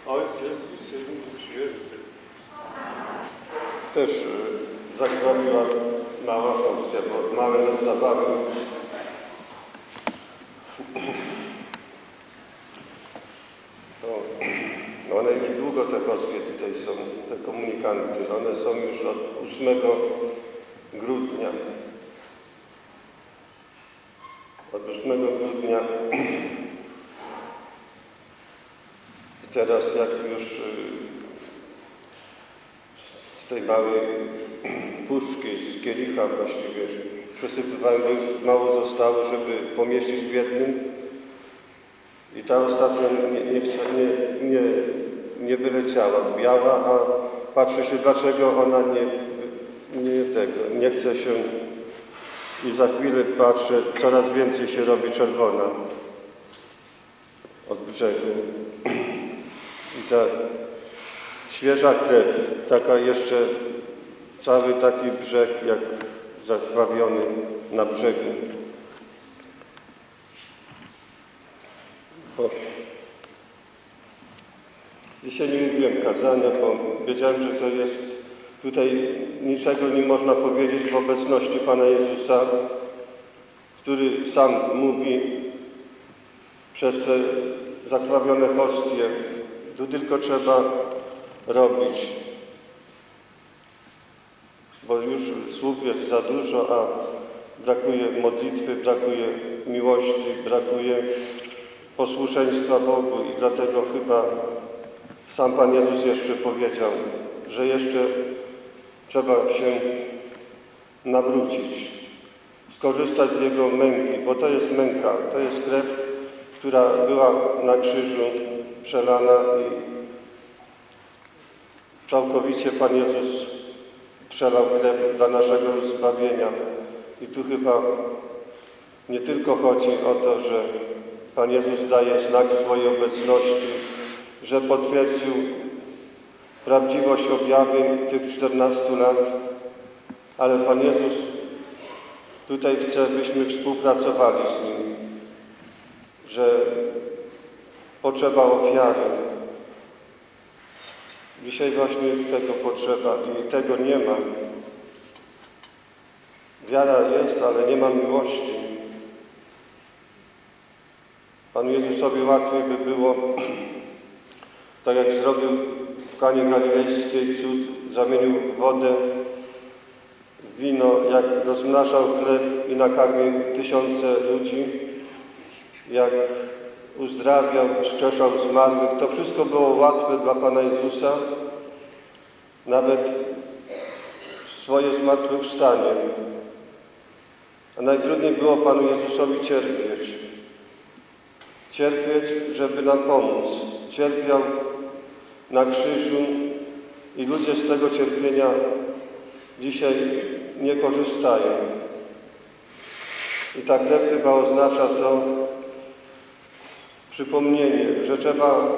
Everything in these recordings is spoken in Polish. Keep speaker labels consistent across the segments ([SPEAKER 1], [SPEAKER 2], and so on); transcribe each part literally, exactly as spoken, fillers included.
[SPEAKER 1] Ojciec i Syn i Święty.
[SPEAKER 2] Też zakrawiła mała hostia, bo małe rozdawały. No, one już długo te hostie tutaj są, te komunikanty. One są już od ósmego grudnia. Od ósmego grudnia. I teraz jak już z tej małej puszki, z kielicha właściwie przesypywałem, bo już mało zostało, żeby pomieścić w jednym. I ta ostatnia nie, nie, nie, nie, nie wyleciała, biała, a patrzy się, dlaczego ona nie, nie tego, nie chce się. I za chwilę patrzę, coraz więcej się robi czerwona od brzegu. I ta świeża krew, taka jeszcze cały taki brzeg jak zakrwawiony na brzegu. Bo dzisiaj nie mówiłem kazania, bo wiedziałem, że to jest tutaj niczego nie można powiedzieć w obecności Pana Jezusa, który sam mówi przez te zakrawione hostie. Tu tylko trzeba robić, bo już słów jest za dużo, a brakuje modlitwy, brakuje miłości, brakuje posłuszeństwa Bogu i dlatego chyba sam Pan Jezus jeszcze powiedział, że jeszcze trzeba się nawrócić, skorzystać z Jego męki, bo to jest męka, to jest krew, która była na krzyżu przelana i całkowicie Pan Jezus przelał krew dla naszego zbawienia. I tu chyba nie tylko chodzi o to, że Pan Jezus daje znak swojej obecności, że potwierdził prawdziwość objawień tych czternastu lat, ale Pan Jezus tutaj chce, byśmy współpracowali z Nim, że potrzeba ofiary. Dzisiaj właśnie tego potrzeba i tego nie ma. Wiara jest, ale nie ma miłości. Panu Jezusowi łatwiej by było, tak jak zrobił w Kanie Galilejskiej cud, zamienił wodę w wino, jak rozmnażał chleb i nakarmił tysiące ludzi, jak uzdrawiał, wskrzeszał zmarłych. To wszystko było łatwe dla Pana Jezusa, nawet swoje zmartwychwstanie. A najtrudniej było Panu Jezusowi cierpieć. Cierpieć, żeby nam pomóc. Cierpiał na krzyżu i ludzie z tego cierpienia dzisiaj nie korzystają. I ta krew chyba oznacza to przypomnienie, że trzeba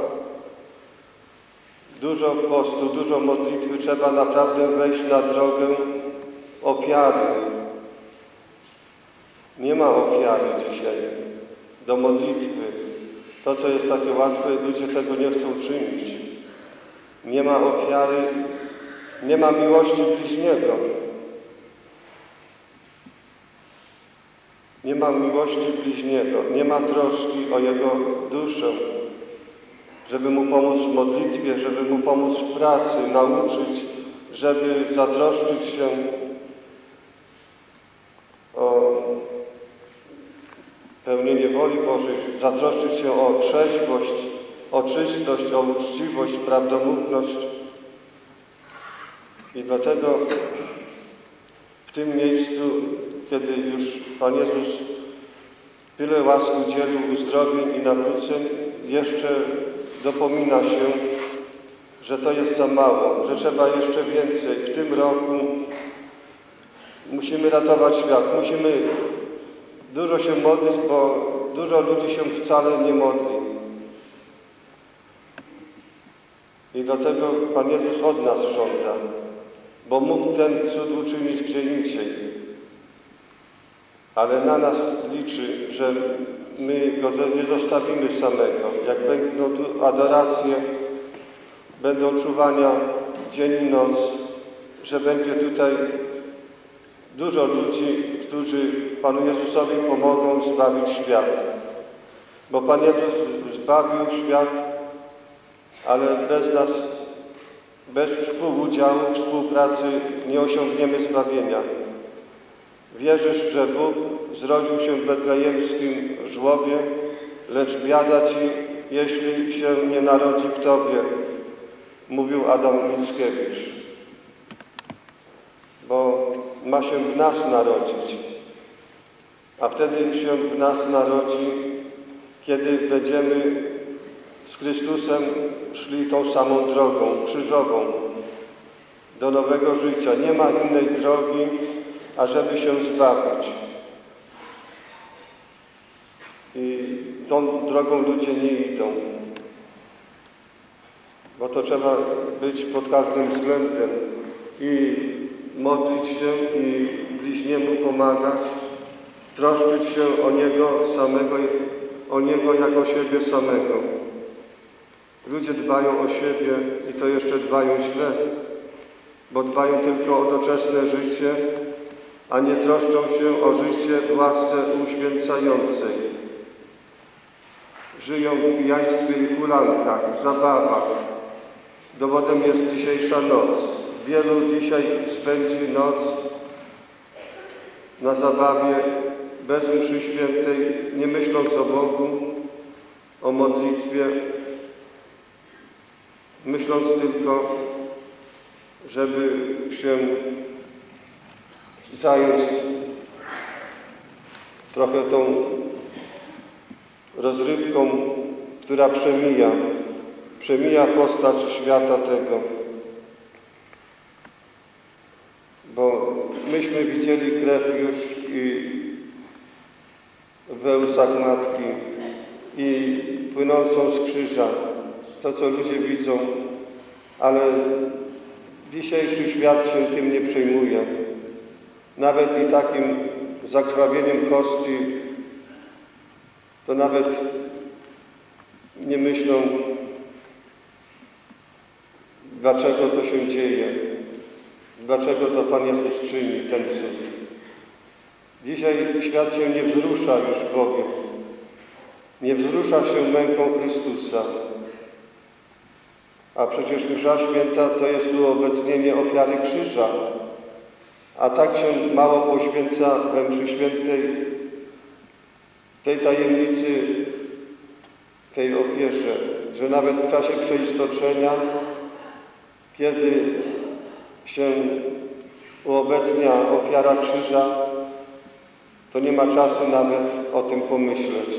[SPEAKER 2] dużo postu, dużo modlitwy, trzeba naprawdę wejść na drogę ofiary. Nie ma ofiary dzisiaj do modlitwy. To, co jest takie łatwe, ludzie tego nie chcą czynić. Nie ma ofiary, nie ma miłości bliźniego. Nie ma miłości bliźniego, nie ma troski o jego duszę, żeby mu pomóc w modlitwie, żeby mu pomóc w pracy, nauczyć, żeby zatroszczyć się o pełnienie woli Bożej, zatroszczyć się o trzeźwość, o czystość, o uczciwość, prawdomówność. I dlatego w tym miejscu, kiedy już Pan Jezus tyle łask udzielił, uzdrowień i nawróceń, jeszcze dopomina się, że to jest za mało, że trzeba jeszcze więcej. W tym roku musimy ratować świat, musimy dużo się modlić, bo dużo ludzi się wcale nie modli. I dlatego Pan Jezus od nas żąda, bo mógł ten cud uczynić gdzie indziej. Ale na nas liczy, że my Go nie zostawimy samego. Jak będą tu adoracje, będą czuwania dzień i noc, że będzie tutaj dużo ludzi, którzy Panu Jezusowi pomogą zbawić świat. Bo Pan Jezus zbawił świat, ale bez nas, bez współudziału, współpracy nie osiągniemy zbawienia. Wierzysz, że Bóg zrodził się w betlejemskim żłobie, lecz biada Ci, jeśli się nie narodzi w Tobie, mówił Adam Mickiewicz. Bo ma się w nas narodzić, a wtedy się w nas narodzi, kiedy będziemy z Chrystusem szli tą samą drogą, krzyżową, do nowego życia. Nie ma innej drogi, ażeby się zbawić. I tą drogą ludzie nie idą, bo to trzeba być pod każdym względem i modlić się i bliźniemu pomagać, troszczyć się o Niego samego, o Niego jako siebie samego. Ludzie dbają o siebie i to jeszcze dbają źle, bo dbają tylko o doczesne życie, a nie troszczą się o życie w łasce uświęcającej. Żyją w pijaństwie i hulankach, w zabawach. Dowodem jest dzisiejsza noc. Wielu dzisiaj spędzi noc na zabawie, bez mszy świętej, nie myśląc o Bogu, o modlitwie, myśląc tylko, żeby się zająć trochę tą rozrywką, która przemija, przemija postać świata tego. Bo myśmy widzieli krew już i we łzach Matki i płynącą z krzyża, to co ludzie widzą, ale dzisiejszy świat się tym nie przejmuje. Nawet i takim zakrwawieniem kości, to nawet nie myślą, dlaczego to się dzieje, dlaczego to Pan Jezus czyni ten cud. Dzisiaj świat się nie wzrusza już Bogiem, nie wzrusza się męką Chrystusa. A przecież msza święta to jest uobecnienie ofiary krzyża, a tak się mało poświęca we mszy świętej tej tajemnicy, tej ofierze, że nawet w czasie przeistoczenia, kiedy się uobecnia ofiara krzyża, to nie ma czasu nawet o tym pomyśleć.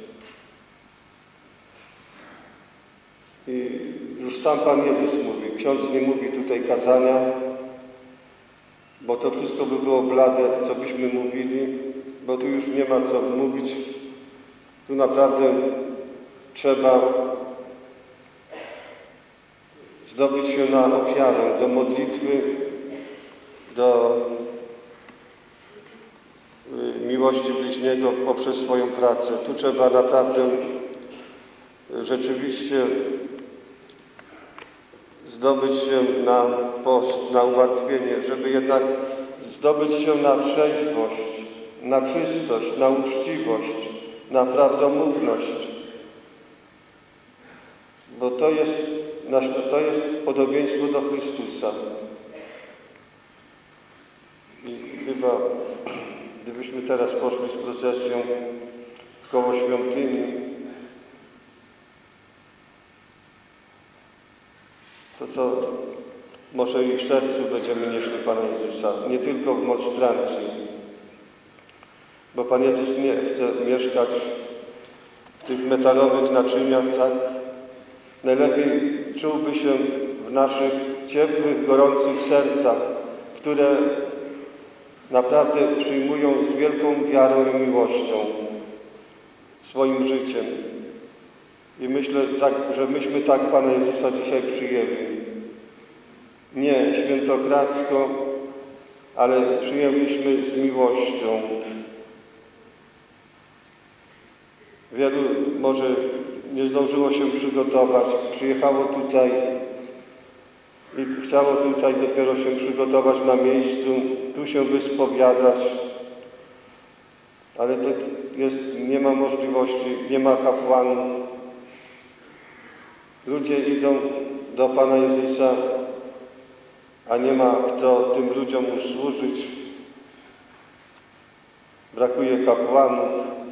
[SPEAKER 2] I już sam Pan Jezus mówi, ksiądz nie mówi tutaj kazania, bo to wszystko by było blade, co byśmy mówili, bo tu już nie ma co mówić. Tu naprawdę trzeba zdobyć się na ofiarę, do modlitwy, do miłości bliźniego poprzez swoją pracę. Tu trzeba naprawdę rzeczywiście zdobyć się na post, na umartwienie, żeby jednak zdobyć się na trzeźwość, na czystość, na uczciwość, na prawdomówność. Bo to jest, to jest podobieństwo do Chrystusa. I chyba, gdybyśmy teraz poszli z procesją koło świątyni, to co może i w sercu będziemy nieśli Pana Jezusa, nie tylko w monstrancji, bo Pan Jezus nie chce mieszkać w tych metalowych naczyniach, tak? Najlepiej czułby się w naszych ciepłych, gorących sercach, które naprawdę przyjmują z wielką wiarą i miłością swoim życiem. I myślę, że, tak, że myśmy tak Pana Jezusa dzisiaj przyjęli. Nie świętokradzko, ale przyjęliśmy z miłością. Wielu może nie zdążyło się przygotować, przyjechało tutaj i chciało tutaj dopiero się przygotować na miejscu, tu się wyspowiadać, ale to jest, nie ma możliwości, nie ma kapłanów. Ludzie idą do Pana Jezusa, a nie ma kto tym ludziom usłużyć. Brakuje kapłanów.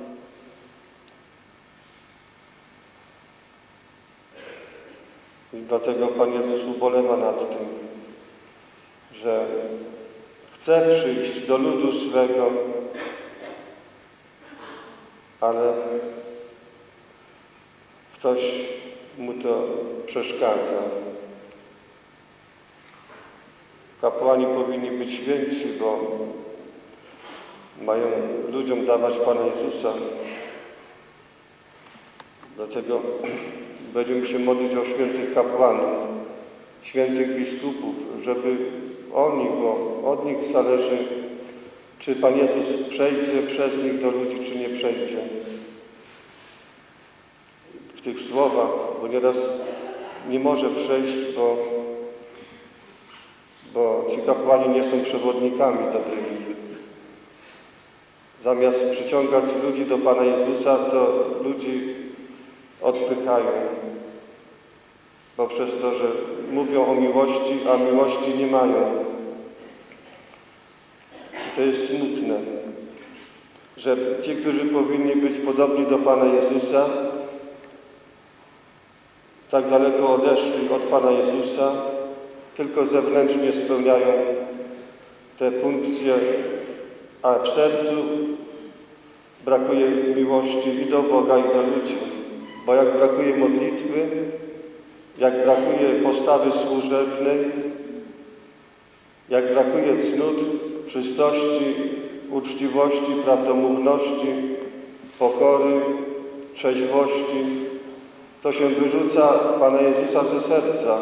[SPEAKER 2] I dlatego Pan Jezus ubolewa nad tym, że chce przyjść do ludu swego, ale ktoś mu to przeszkadza. Kapłani powinni być święci, bo mają ludziom dawać Pana Jezusa. Dlatego będziemy się modlić o świętych kapłanów, świętych biskupów, żeby oni, bo od nich zależy, czy Pan Jezus przejdzie przez nich do ludzi, czy nie przejdzie. W tych słowach, bo nieraz nie może przejść, bo, bo ci kapłani nie są przewodnikami dobrymi. Zamiast przyciągać ludzi do Pana Jezusa, to ludzi odpychają poprzez to, że mówią o miłości, a miłości nie mają. I to jest smutne, że ci, którzy powinni być podobni do Pana Jezusa, tak daleko odeszli od Pana Jezusa, tylko zewnętrznie spełniają te funkcje, a w sercu brakuje miłości i do Boga, i do ludzi. Bo jak brakuje modlitwy, jak brakuje postawy służebnej, jak brakuje cnót, czystości, uczciwości, prawdomówności, pokory, trzeźwości, to się wyrzuca Pana Jezusa ze serca.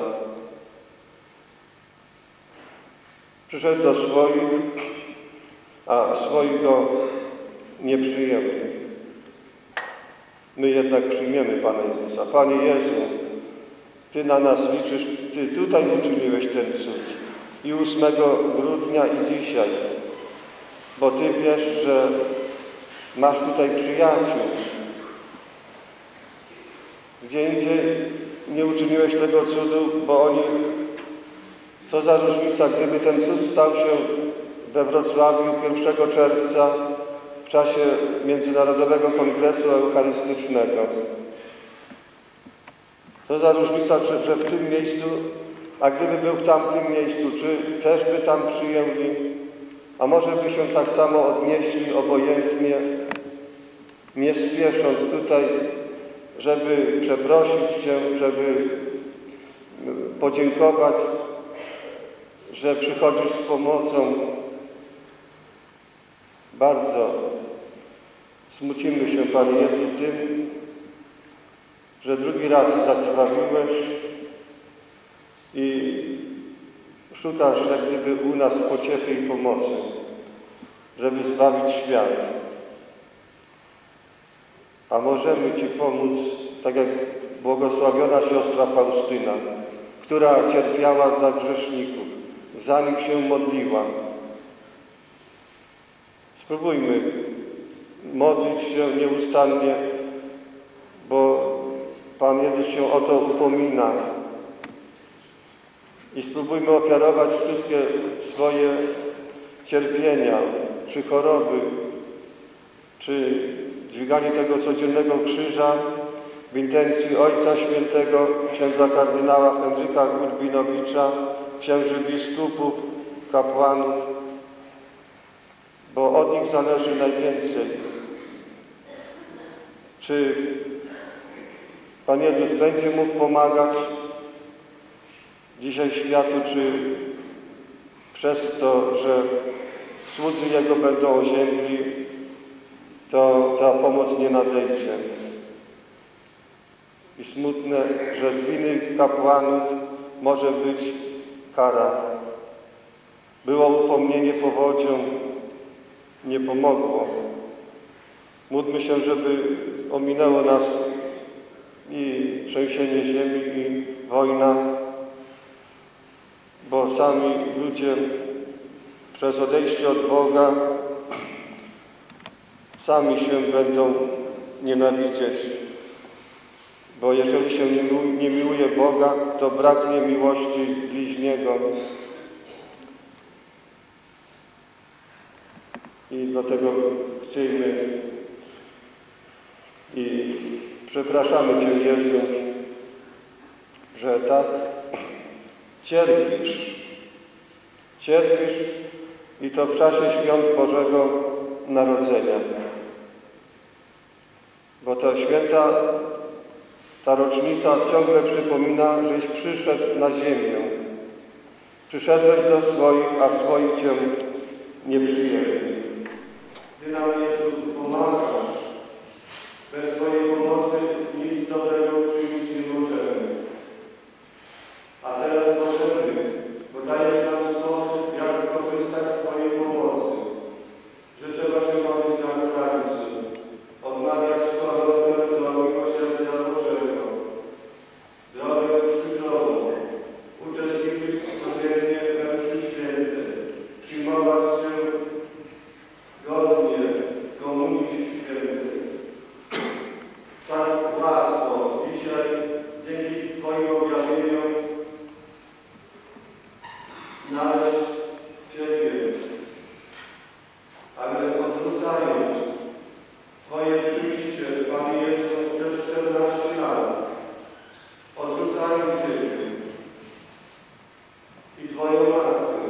[SPEAKER 2] Przyszedł do swoich, a swoich go nie przyjęli. My jednak przyjmiemy Pana Jezusa. Panie Jezu, Ty na nas liczysz, Ty tutaj uczyniłeś ten cud. I ósmego grudnia, i dzisiaj. Bo Ty wiesz, że masz tutaj przyjaciół. Gdzie indziej nie uczyniłeś tego cudu, bo oni... Co za różnica, gdyby ten cud stał się we Wrocławiu pierwszego czerwca w czasie Międzynarodowego Kongresu Eucharystycznego. Co za różnica, że, że w tym miejscu, a gdyby był w tamtym miejscu, czy też by tam przyjęli, a może by się tak samo odnieśli obojętnie, nie spiesząc tutaj, żeby przeprosić Cię, żeby podziękować, że przychodzisz z pomocą. Bardzo smucimy się, Panie Jezu, tym, że drugi raz zakrwawiłeś i szukasz jak gdyby u nas pociechy i pomocy, żeby zbawić świat. A możemy Ci pomóc, tak jak błogosławiona siostra Faustyna, która cierpiała za grzeszników, za nich się modliła. Spróbujmy modlić się nieustannie, bo Pan Jezus się o to upomina. I spróbujmy ofiarować wszystkie swoje cierpienia, czy choroby, czy dźwiganie tego codziennego krzyża w intencji Ojca Świętego, księdza kardynała Henryka Urbinowicza, księży biskupów, kapłanów, bo od nich zależy najwięcej. Czy Pan Jezus będzie mógł pomagać dzisiaj światu, czy przez to, że słudzy Jego będą oziębli, to ta pomoc nie nadejdzie. I smutne, że z winy kapłanów może być kara. Było upomnienie powodzią, nie pomogło. Módlmy się, żeby ominęło nas i trzęsienie ziemi, i wojna, bo sami ludzie przez odejście od Boga sami się będą nienawidzieć. Bo jeżeli się nie, nie miłuje Boga, to braknie miłości bliźniego. I dlatego chcielibyśmy i przepraszamy Cię, Jezu, że tak cierpisz. Cierpisz i to w czasie świąt Bożego Narodzenia. Bo ta święta, ta rocznica ciągle przypomina, żeś przyszedł na ziemię. Przyszedłeś do swoich, a swoich Cię nie przyjęli. Ty nam, Jezu, pomagasz. Bez Twojej pomocy nic dobrego przyjść nie możemy. A teraz możemy, bo dajesz nam sposób, jak korzystać z Twojej pomocy. Że trzeba się modlić na krańcu, odmawiać chorobę do miłosierdzia Bożego, drogę krzyżową, uczestniczyć codziennie we mszy świętej, przyjmować się godnie komunii świętej. Tak łatwo dzisiaj dzięki Twoim objawieniom znaleźć Ciebie, ale odrzucają Twoje przyjście, Panie Jezu, przez czternaście lat. Odrzucają Ciebie i Twoją matkę.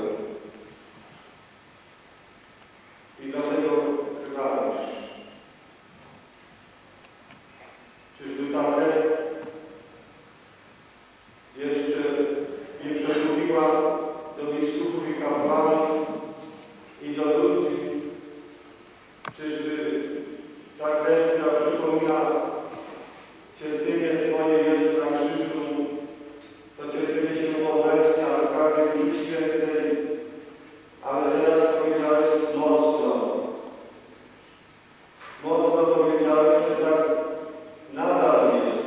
[SPEAKER 2] I dlatego krwawisz. Czyżby ta krew jeszcze nie przemówiła do biskupów i kapłanów i do ludzi? Czyżby ta krew, która przypomina cierpienie Twoje jest na krzyżu, to cierpienie się obecnie, ale w każdej mszy świętej, ale teraz powiedziałeś mocno. Mocno powiedziałeś, że tak nadal jest.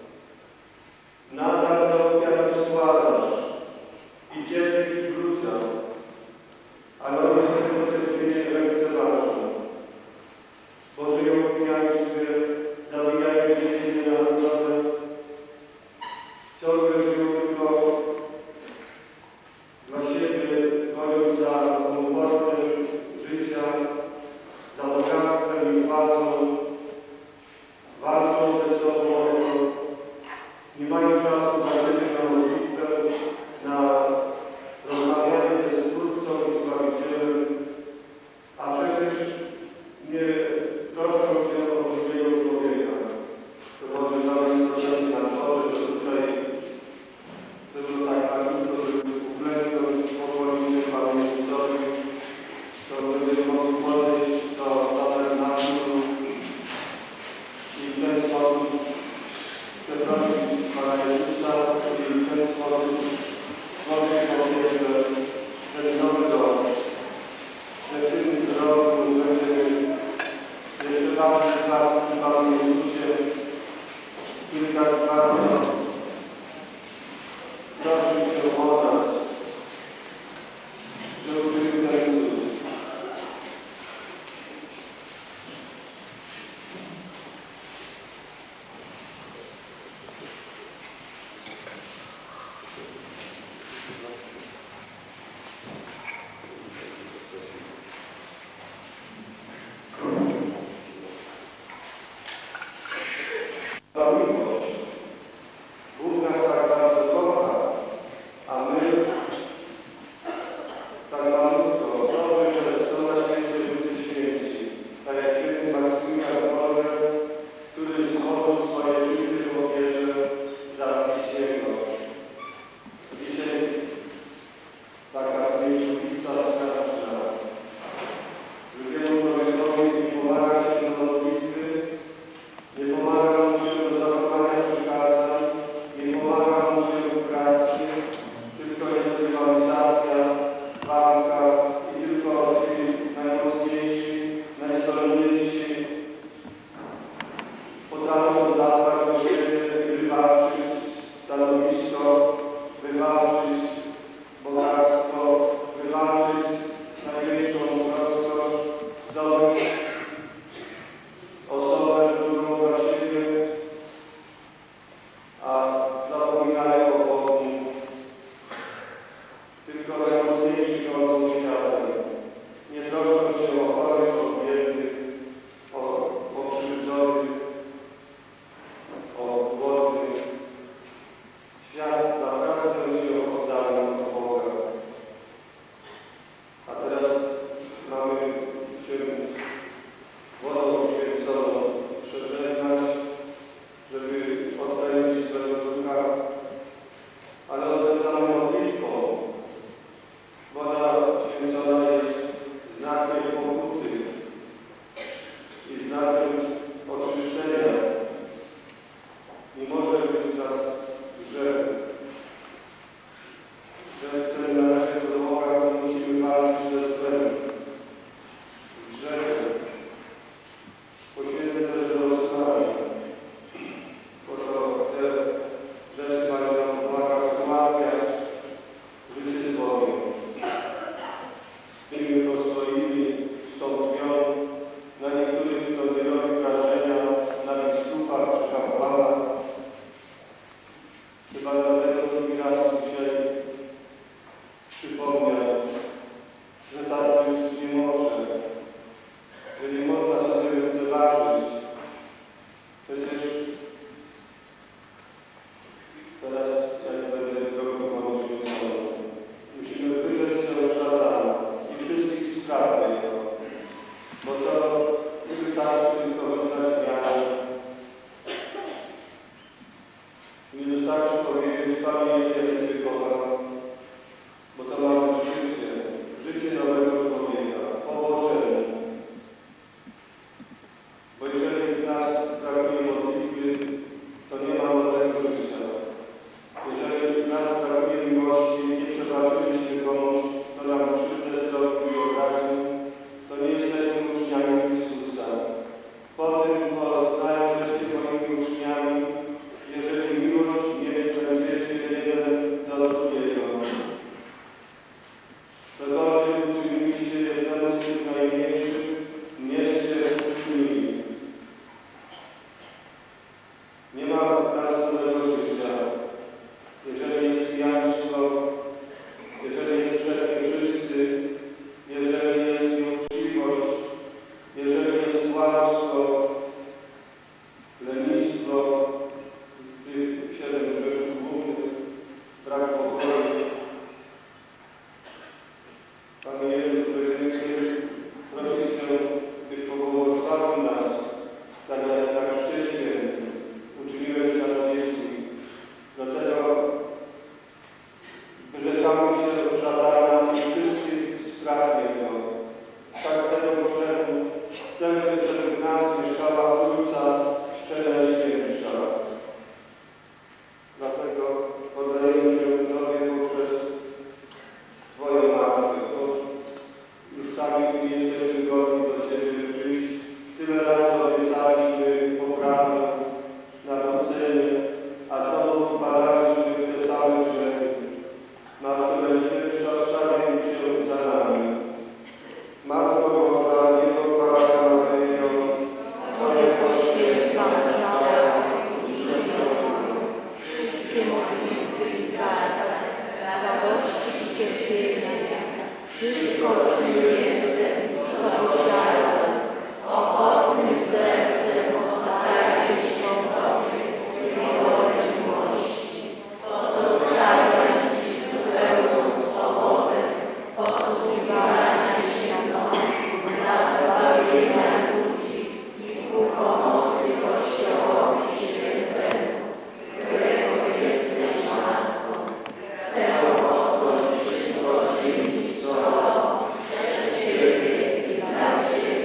[SPEAKER 2] Nadal za ofiarę składasz i cierpisz w ludziach, ale oni się tego cierpienie lekceważą. Bo żyją w pijaństwie, zabijają dzieci nienarodzone, ciągle żyją tylko dla siebie, goniąc za komfortem życia, za bogactwem i władzą, walczą ze sobą o to, nie mają czasu na siebie, na modlitwę, na rozmawianie ze Stwórcą i Zbawicielem, a przecież nie troszczą się o drugiego człowieka. To może nawet proszę na czole, że tutaj to było tak bardzo, żeby uklęknąć, pokłonić się Panu Jezusowi, to będziemy mogli podejść do tabernaklu i w ten sposób przeprosić Pana Jezusa i w ten sposób złożyć ofierze ten nowy rok. Że w tym roku będziemy jeszcze bardziej zwarci Panu Jezusie, kilka zwartych. Proszę się o nas, że uczynił Jezus. Bóg nas tak bardzo kocha, a my tak malutko. Dobrze, że są na świecie ludzie święci, tak jak święty Maksymilian Kolbe, który złożył swoje życie w ofierze za bliźniego. Dzisiaj taka znieczulica straszna. Drugiemu człowiekowi nie pomaga się do modlitwy, nie pomaga mu się do zachowania przykazań, nie pomaga mu się w pracy, tylko jest rywalizacja, walka i tylko ci najmocniejsi, najzdolniejsi potrafią zadbać o siebie, wywalczyć stanowisko, wywalczyć, bo bogactwo, wywalczyć największą rozkosz, zdobyć osobę, którą dla siebie, a zapominają o Bogu. Tylko najmocniejsi chodzą światem. Nie troszczą się o chorych, o biednych, o pokrzywdzonych, o głodnych. Świat naprawdę się oddalił od Boga. A teraz mamy się wodą święconą przeżegnać, żeby odkręcić swego ducha, ale odkręcamy modlitwą. Woda święcona jest znakiem pokuty i znakiem oczyszczenia. Nie może być czas grzechu. Że chcemy na naszego Boga, to musimy walczyć ze złem, z grzechem. Poświęcę też do rozprawy, po to te rzeczy mają nam pomagać ułatwiać życie z Bogiem. Z tymi postoimi, z tą dnią, na niektórych to nie robi wrażenia, na biskupach czy kapłanach. Chyba dlatego drugi raz dzisiaj przypomniał, że tak być nie może, że nie można sobie lekceważyć. Przecież teraz, jak będę drogą mądrzycą, musimy wyrzec się od szatana i wszystkich spraw jego, bo to nie wystarczy tylko wyznać wiarę. Nie wystarczy powiedzieć, Panie Jezu, ja Ciebie kocham, bo to ma być życie, życie nowego człowieka, pobożenie. Bo jeżeli w nas brakuje modlitwy, to nie ma nowego życia. Jeżeli w nas brakuje miłości, nie przebaczyliśmy komuś, kto nam krzywdę zrobił i obraził, to nie jesteśmy uczniami Chrystusa. Potem poznają, żeście moimi uczniami, jeżeli miłość mieć będziecie jeden do drugiego. To bardziej uczyniliście jednemu z tych najmniejszych, mnieście uczynili. Nie ma nas nowego życia, jeżeli jest pijaństwo, jeżeli jest grzech nieczysty, jeżeli jest nieuczciwość, jeżeli jest kłamstwo, lenistwo, tych siedem grzechów głównych, brak pokoju. Panie Jezu, Chcę prosić Cię, byś pobłogosławił nas, tak jak na szczycie uczyniłeś nas dziećmi. Dlatego wyrzekamy się od szatana i wszystkich spraw jego. Każdego grzechu chcemy, żeby w nas mieszkała Trójca Przenajświętsza. Dlatego poddajemy się Tobie poprzez Twoje matkę, bo już sami nie jesteśmy godni do Ciebie przyjść. Tyle razy obiecaliśmy poprawę, nawrócenie, a znowu odpalaliśmy te same grzechy. Matko Najświętsza, wstawiaj się za nami. Matko Boża, niepokalana Maryjo, Twoje poświęcone ciało i wszystkie modlitwy i prace, radości i cierpienia, wszystko, czym jestem, co posiadam, ochotnym sercem oddaję się Tobie, niewolę miłości, pozostawiam Ci zupełną swobodę, posługiwania się mną dla zbawienia ludzi i ku pomocy Kościołowi Świętemu, którego jesteś matką. Chcę oto wszystko czynić z Tobą, przez Ciebie i dla Ciebie.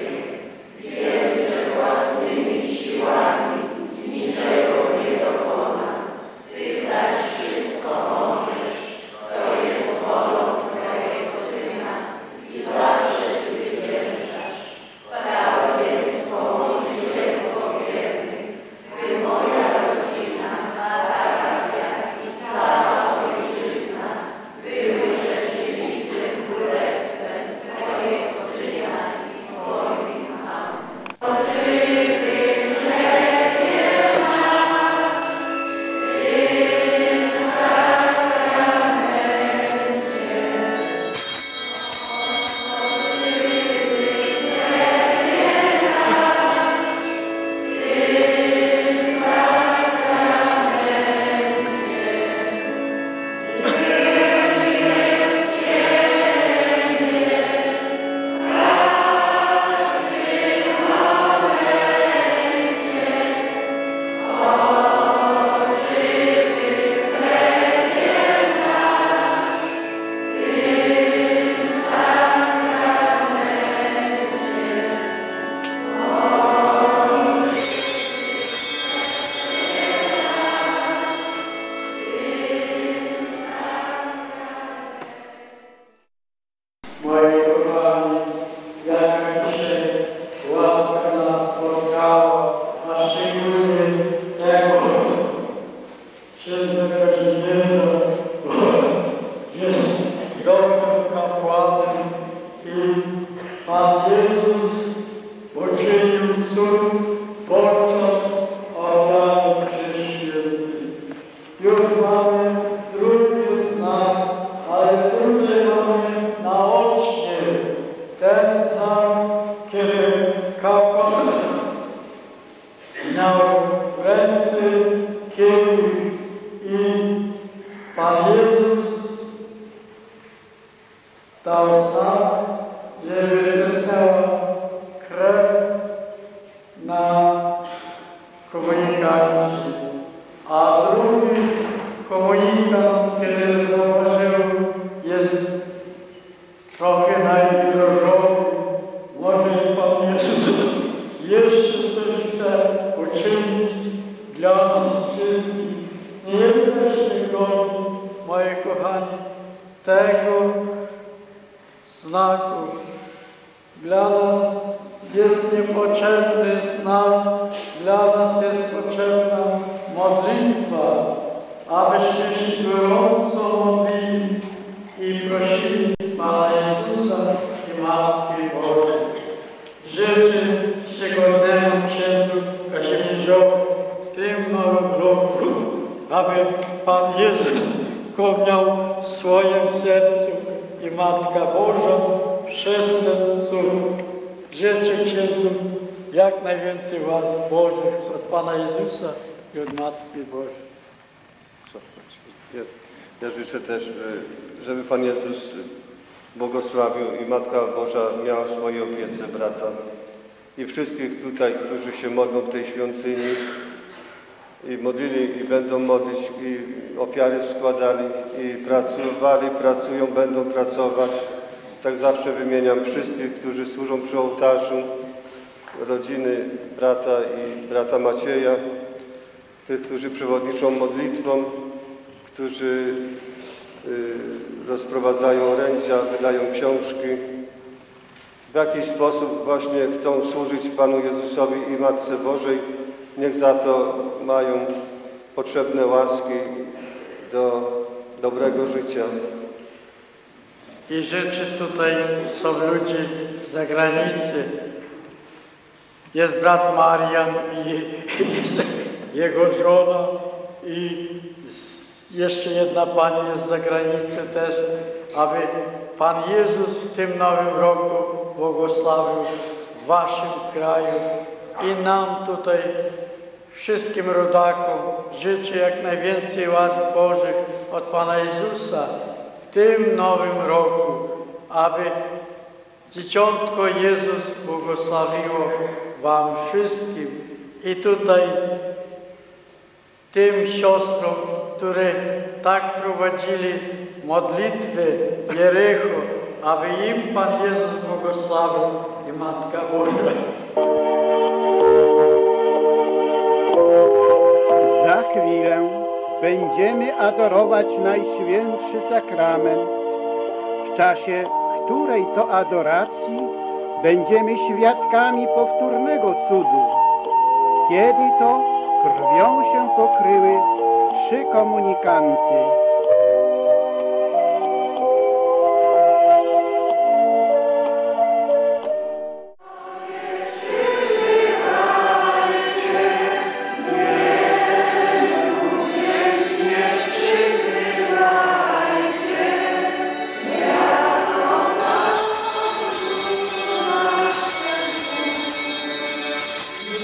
[SPEAKER 3] księdza Kazimierza, jest dobrym kapłanem i Pan Jezus uczynił cud podczas ofiary przeświętej. Już mamy drugi znak, ale tutaj mamy naocznie ten znak, kiedy kapłan miał w ręce kielich i Pan Jezus dał znak, żeby występowała krew na komunikacji. A drugi komunikat, który zauważył, jest trochę najdroższy. Może i Pan Jezus jeszcze coś chce uczynić dla nas wszystkich. Nie jesteście godni, moi kochani, tego znaku. Dla nas jest niepotrzebny znak, dla nas jest potrzebna modlitwa, abyśmy się gorąco modlili i prosili Pana Jezusa i Matki Bożej. Życzę czcigodnemu księdzu Kazimierzowi w tym nowym roku, aby Pan Jezus go miał w swoim sercu i Matka Boża przez ten cud. Życzę księdzu jak najwięcej łask Bożych od Pana Jezusa i od Matki Bożej.
[SPEAKER 2] Ja, ja życzę też, żeby Pan Jezus błogosławił i Matka Boża miała w swojej opiece brata i wszystkich tutaj, którzy się modlą w tej świątyni i modlili i będą modlić i ofiary składali i pracowali, pracują, będą pracować. Tak zawsze wymieniam wszystkich, którzy służą przy ołtarzu, rodziny brata i brata Macieja, tych, którzy przewodniczą modlitwą, którzy y, rozprowadzają orędzia, wydają książki. W jakiś sposób właśnie chcą służyć Panu Jezusowi i Matce Bożej. Niech za to mają potrzebne łaski do dobrego życia.
[SPEAKER 3] I życzę, tutaj są ludzie z zagranicy. Jest brat Marian i jest jego żona i jeszcze jedna pani jest z zagranicy też, aby Pan Jezus w tym nowym roku błogosławił w waszym kraju i nam tutaj, wszystkim rodakom, życzę jak najwięcej łask Bożych od Pana Jezusa w tym nowym roku, aby Dzieciątko Jezus błogosławiło wam wszystkim i tutaj tym siostrom, które tak prowadzili modlitwy w Jerichu, aby im Pan Jezus błogosławił i Matka Boża.
[SPEAKER 4] Za chwilę będziemy adorować Najświętszy Sakrament, w czasie której to adoracji będziemy świadkami powtórnego cudu, kiedy to krwią się pokryły trzy komunikanty.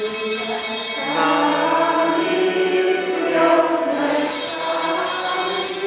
[SPEAKER 5] Amen.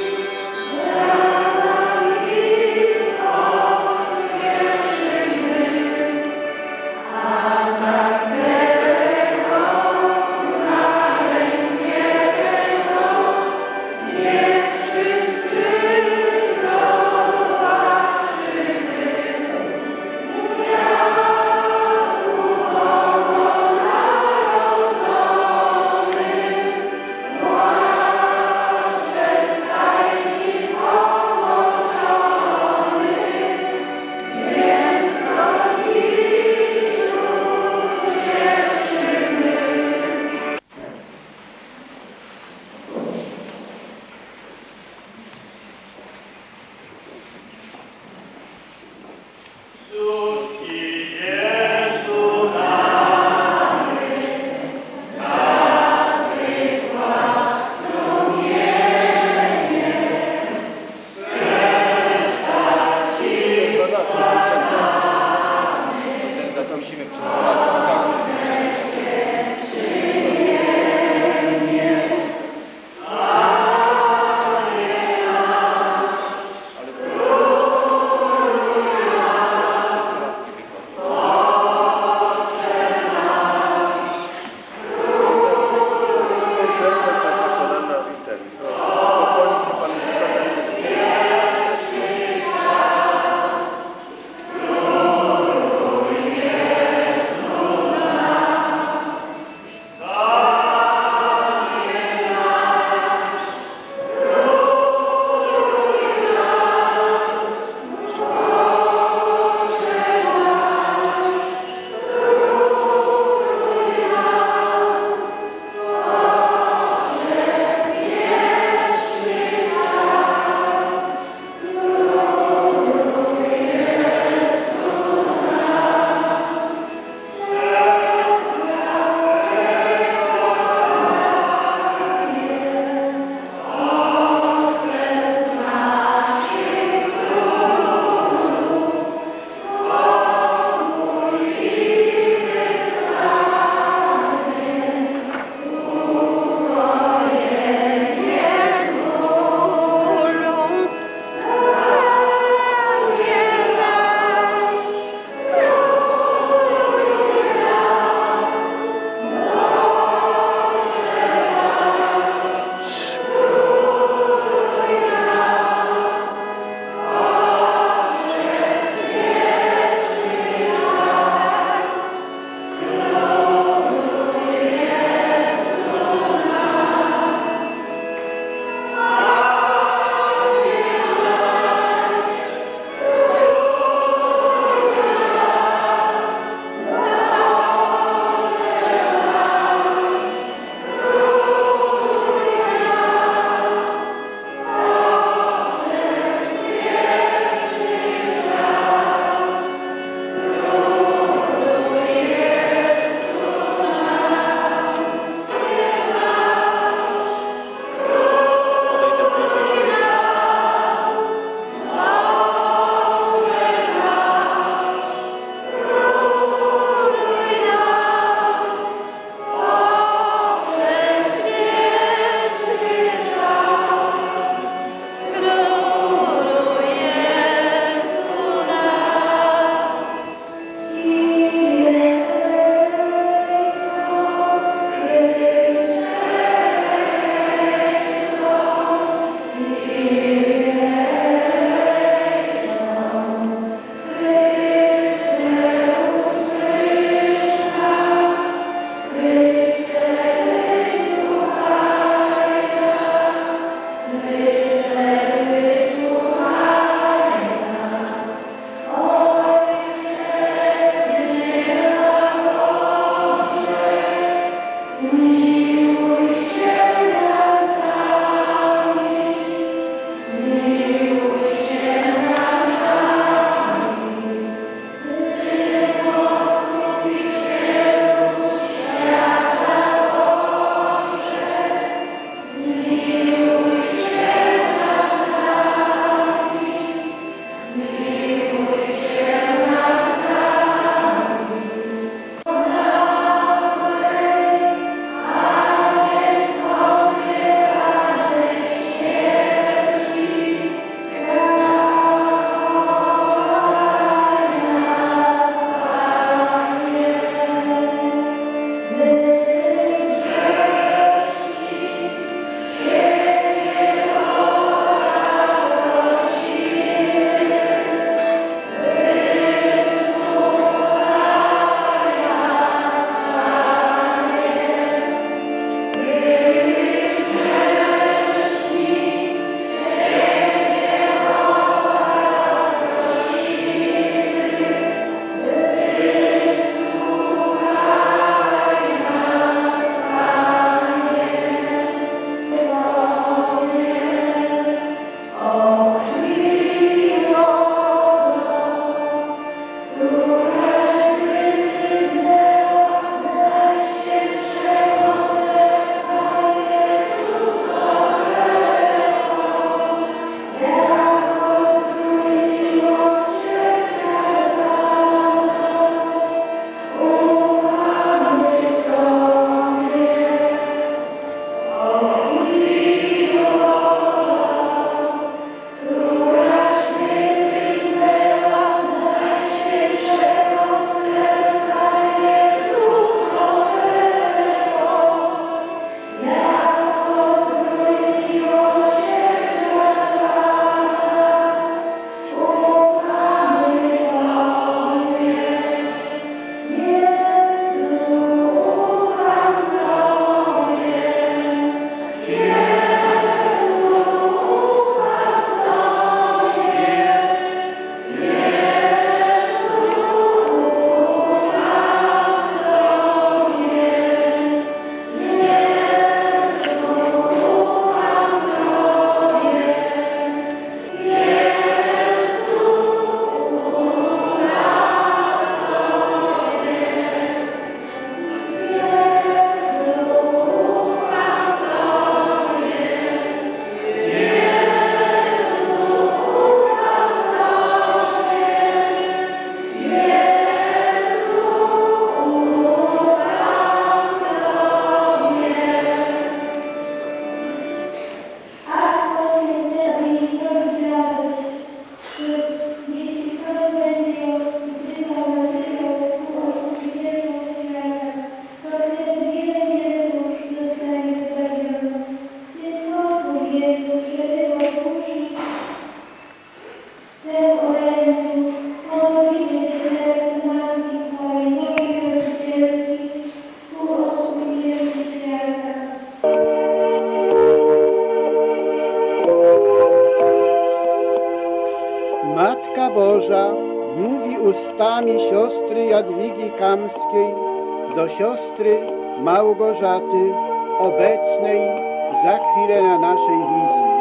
[SPEAKER 4] Matka Boża mówi ustami siostry Jadwigi Kamskiej do siostry Małgorzaty, obecnej za chwilę na naszej wizji.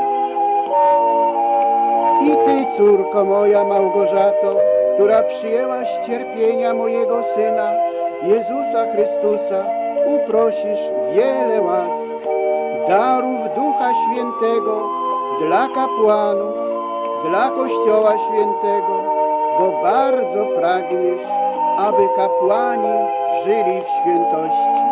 [SPEAKER 4] I Ty, córko moja Małgorzato, która przyjęłaś cierpienia mojego Syna, Jezusa Chrystusa, uprosisz wiele łask, darów Ducha Świętego dla kapłanów, dla Kościoła Świętego, bo bardzo pragniesz, aby kapłani żyli w świętości.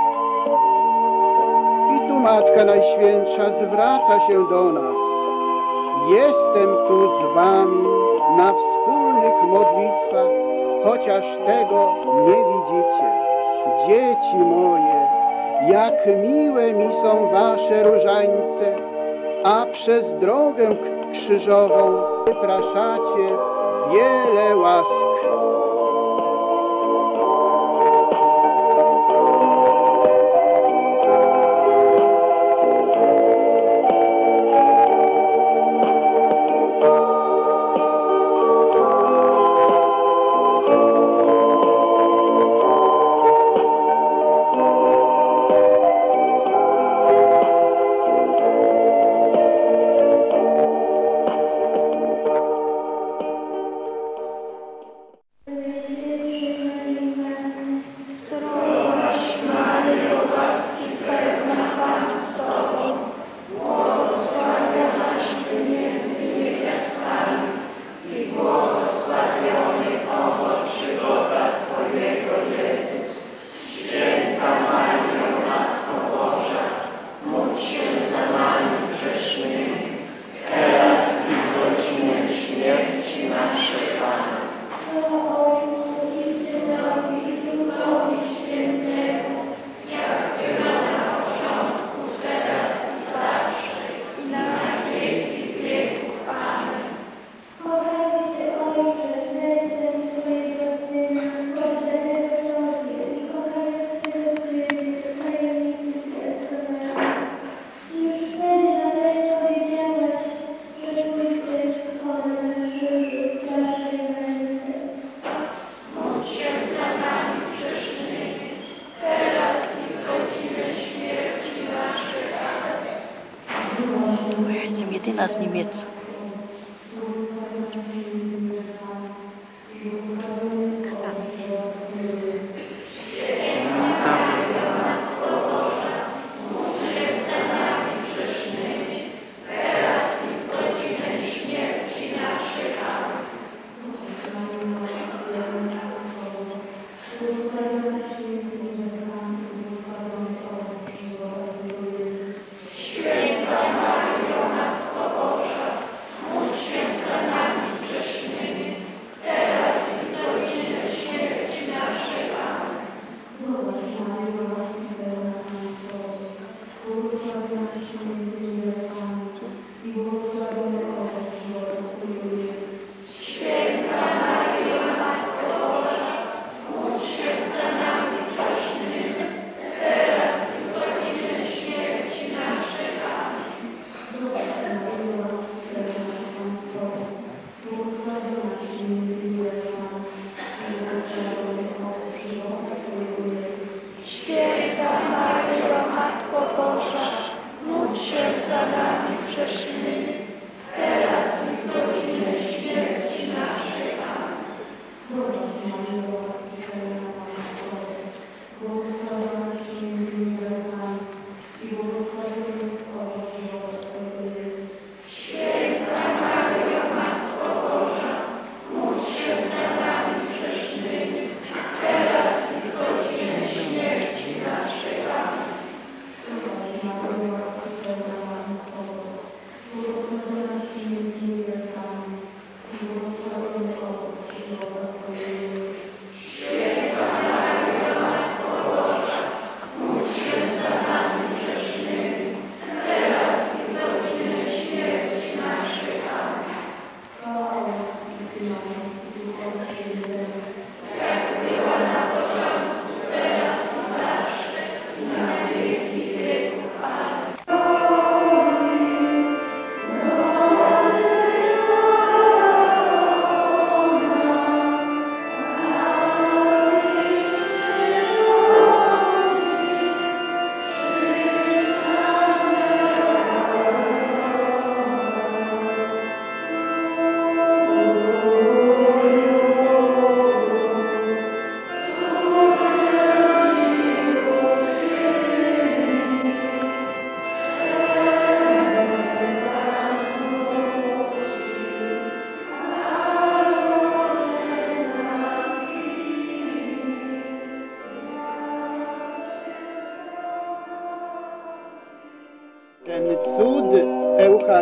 [SPEAKER 4] I tu Matka Najświętsza zwraca się do nas. Jestem tu z wami na wspólnych modlitwach, chociaż tego nie widzicie. Dzieci moje, jak miłe mi są wasze różańce, a przez drogę krzyżową wypraszacie wiele łask.
[SPEAKER 5] Jestem jedyna z Niemiec.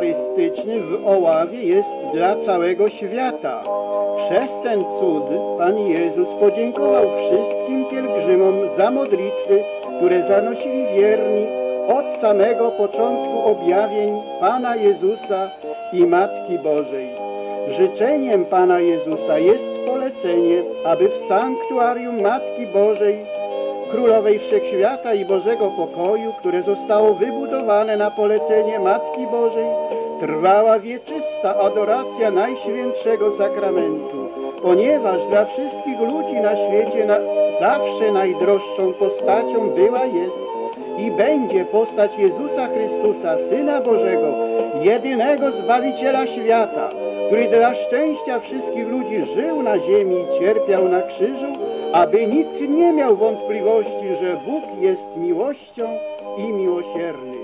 [SPEAKER 4] eucharystyczny w Oławie jest dla całego świata. Przez ten cud Pan Jezus podziękował wszystkim pielgrzymom za modlitwy, które zanosili wierni od samego początku objawień Pana Jezusa i Matki Bożej. Życzeniem Pana Jezusa jest polecenie, aby w sanktuarium Matki Bożej, Królowej Wszechświata i Bożego Pokoju, które zostało wybudowane na polecenie Matki Bożej, trwała wieczysta adoracja Najświętszego Sakramentu, ponieważ dla wszystkich ludzi na świecie na, zawsze najdroższą postacią była, jest i będzie postać Jezusa Chrystusa, Syna Bożego, jedynego Zbawiciela świata, który dla szczęścia wszystkich ludzi żył na ziemi i cierpiał na krzyżu, aby nikt nie miał wątpliwości, że Bóg jest miłością i miłosierny.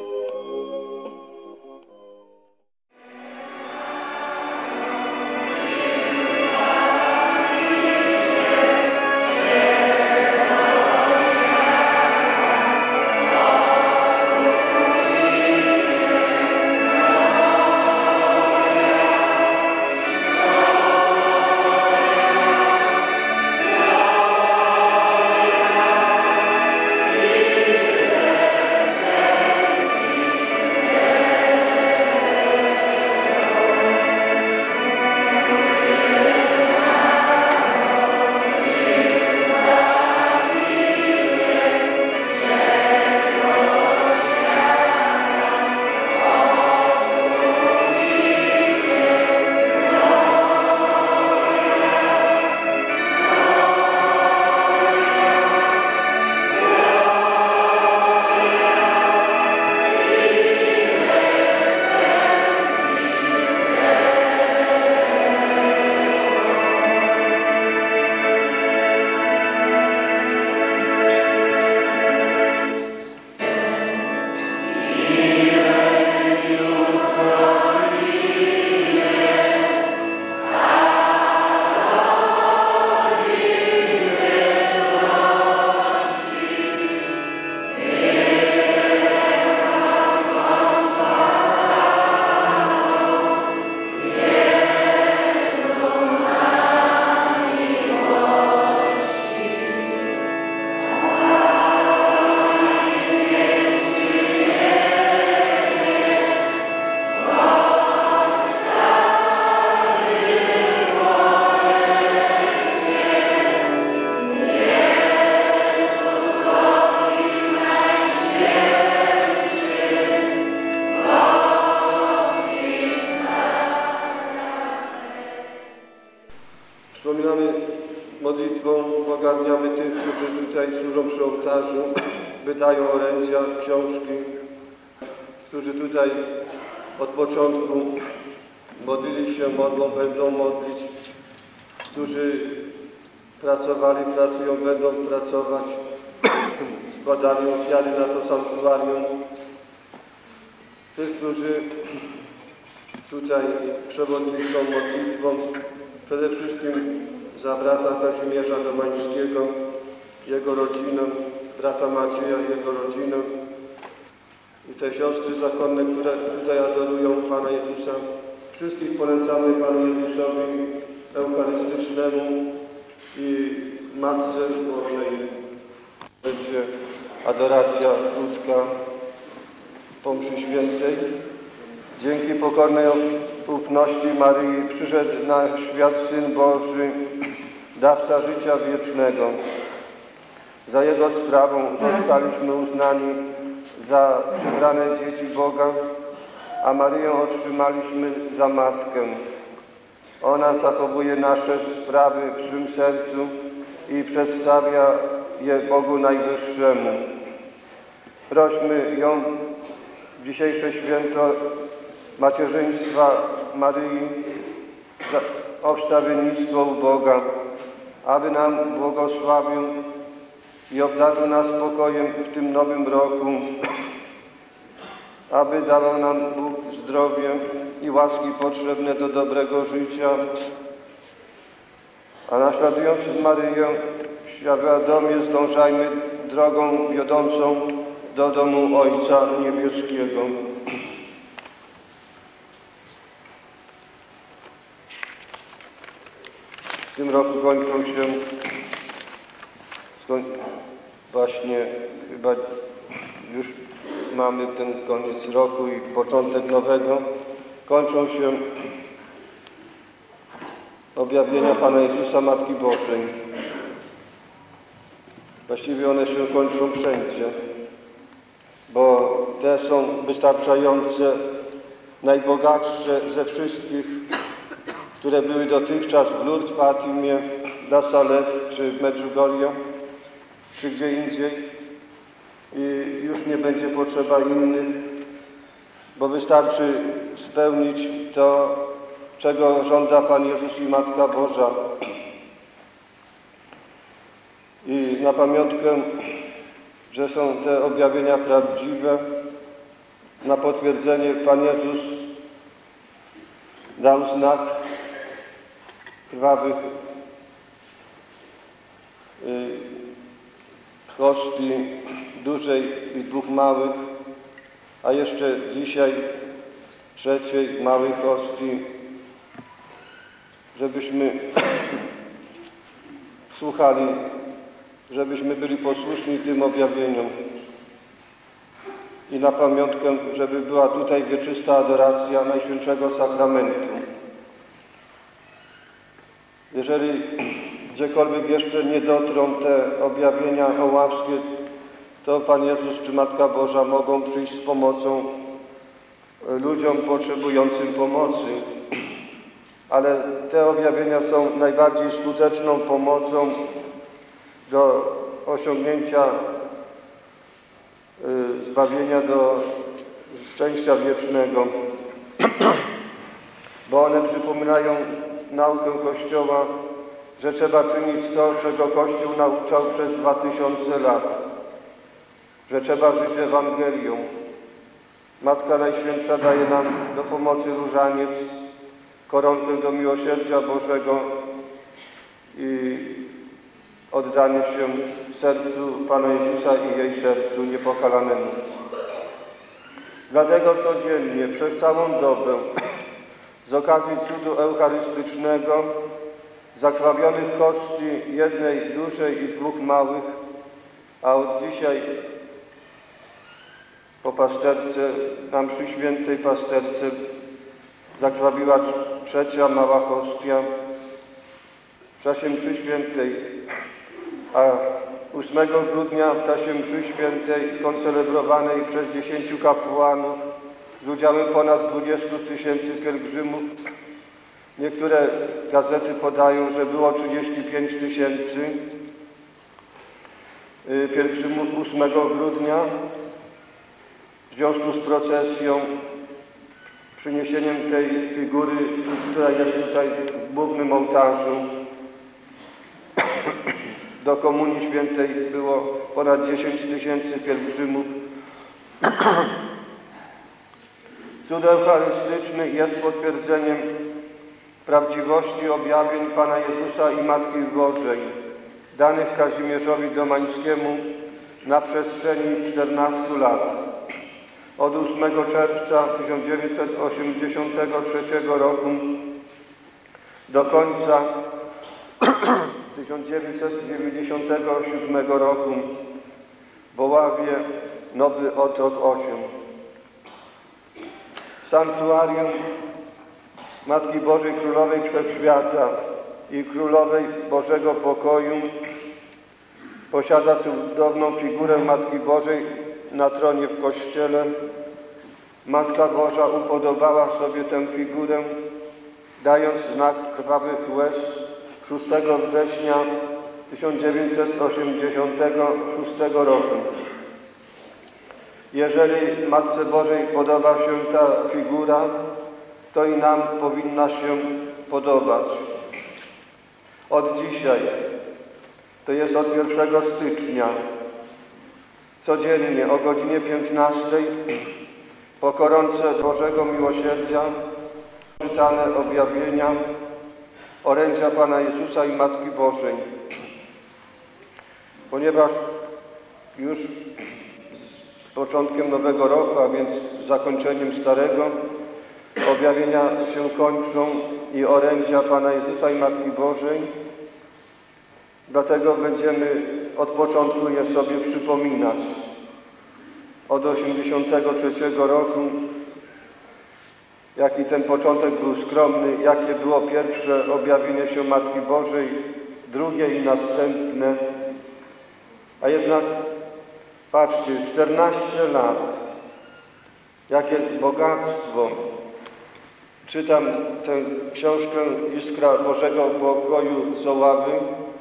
[SPEAKER 2] Wspominamy modlitwą, ogarniamy tych, którzy tutaj służą przy ołtarzu, wydają orędzia, książki, którzy tutaj od początku modlili się, modlą, będą modlić, którzy pracowali, pracują, będą pracować, składali ofiary na to sanktuarium. Tych, którzy tutaj przewodniczą modlitwą, przede wszystkim za brata Kazimierza Domańskiego, jego rodzinę, brata Macieja i jego rodzinę i te siostry zakonne, które tutaj adorują Pana Jezusa. Wszystkich polecamy Panu Jezusowi Eucharystycznemu i Matce Bożej. Będzie adoracja krótka po mszy świętej. Dzięki pokornej ufności Maryi przyszedł na świat Syn Boży, dawca życia wiecznego. Za Jego sprawą zostaliśmy uznani za przybrane dzieci Boga, a Maryję otrzymaliśmy za Matkę. Ona zachowuje nasze sprawy w swym sercu i przedstawia je Bogu Najwyższemu. Prośmy ją w dzisiejsze święto macierzyństwa Maryi o wstawiennictwo u Boga, aby nam błogosławił i obdarzył nas spokojem w tym nowym roku, aby dawał nam Bóg zdrowie i łaski potrzebne do dobrego życia, a naśladując Maryję, świadomie zdążajmy drogą wiodącą do domu Ojca Niebieskiego. tym roku kończą się skoń, właśnie chyba już mamy ten koniec roku i początek nowego. Kończą się objawienia Pana Jezusa Matki Bożej. Właściwie one się kończą wszędzie, bo te są wystarczające, najbogatsze ze wszystkich, które były dotychczas w Lourdes, Fatimie, La Salette, czy w Medjugorje, czy gdzie indziej. I już nie będzie potrzeba innych, bo wystarczy spełnić to, czego żąda Pan Jezus i Matka Boża. I na pamiątkę, że są te objawienia prawdziwe, na potwierdzenie Pan Jezus dał znak krwawych y, hostii dużej i dwóch małych, a jeszcze dzisiaj trzeciej małej hostii, żebyśmy słuchali, żebyśmy byli posłuszni tym objawieniom. I na pamiątkę, żeby była tutaj wieczysta adoracja Najświętszego Sakramentu. Jeżeli gdziekolwiek jeszcze nie dotrą te objawienia oławskie, to Pan Jezus czy Matka Boża mogą przyjść z pomocą ludziom potrzebującym pomocy. Ale te objawienia są najbardziej skuteczną pomocą do osiągnięcia y, zbawienia, do szczęścia wiecznego, bo one przypominają naukę Kościoła, że trzeba czynić to, czego Kościół nauczał przez dwa tysiące lat, że trzeba żyć Ewangelią. Matka Najświętsza daje nam do pomocy różaniec, koronkę do miłosierdzia Bożego i oddanie się sercu Pana Jezusa i jej sercu niepokalanemu. Dlatego codziennie, przez całą dobę, z okazji cudu eucharystycznego, zakrwawionych hostii jednej dużej i dwóch małych, a od dzisiaj po pasterce, na mszy świętej pasterce, zakrwawiła trzecia mała hostia w czasie mszy świętej, a ósmego grudnia w czasie mszy świętej koncelebrowanej przez dziesięciu kapłanów z udziałem ponad dwudziestu tysięcy pielgrzymów. Niektóre gazety podają, że było trzydzieści pięć tysięcy pielgrzymów ósmego grudnia w związku z procesją, przyniesieniem tej figury, która jest tutaj w głównym ołtarzu. Do Komunii Świętej było ponad dziesięć tysięcy pielgrzymów. Cud eucharystyczny jest potwierdzeniem prawdziwości objawień Pana Jezusa i Matki Bożej, danych Kazimierzowi Domańskiemu na przestrzeni czternastu lat. Od ósmego czerwca tysiąc dziewięćset osiemdziesiątego trzeciego roku do końca tysiąc dziewięćset dziewięćdziesiątego siódmego roku w Oławie Nowy Otok osiem. Sanktuarium Matki Bożej Królowej Wszechświata i Królowej Bożego Pokoju posiada cudowną figurę Matki Bożej na tronie w Kościele. Matka Boża upodobała sobie tę figurę, dając znak krwawych łez szóstego września tysiąc dziewięćset osiemdziesiątego szóstego roku. Jeżeli Matce Bożej podoba się ta figura, to i nam powinna się podobać. Od dzisiaj, to jest od pierwszego stycznia, codziennie o godzinie piętnastej po koronce Bożego Miłosierdzia czytane objawienia, orędzia Pana Jezusa i Matki Bożej. Ponieważ już z początkiem nowego roku, a więc z zakończeniem starego, objawienia się kończą i orędzia Pana Jezusa i Matki Bożej. Dlatego będziemy od początku je sobie przypominać. Od osiemdziesiątego trzeciego roku, jaki ten początek był skromny, jakie było pierwsze objawienie się Matki Bożej, drugie i następne. A jednak, patrzcie, czternaście lat, jakie bogactwo. Czytam tę książkę Iskra Bożego Pokoju z Oławy.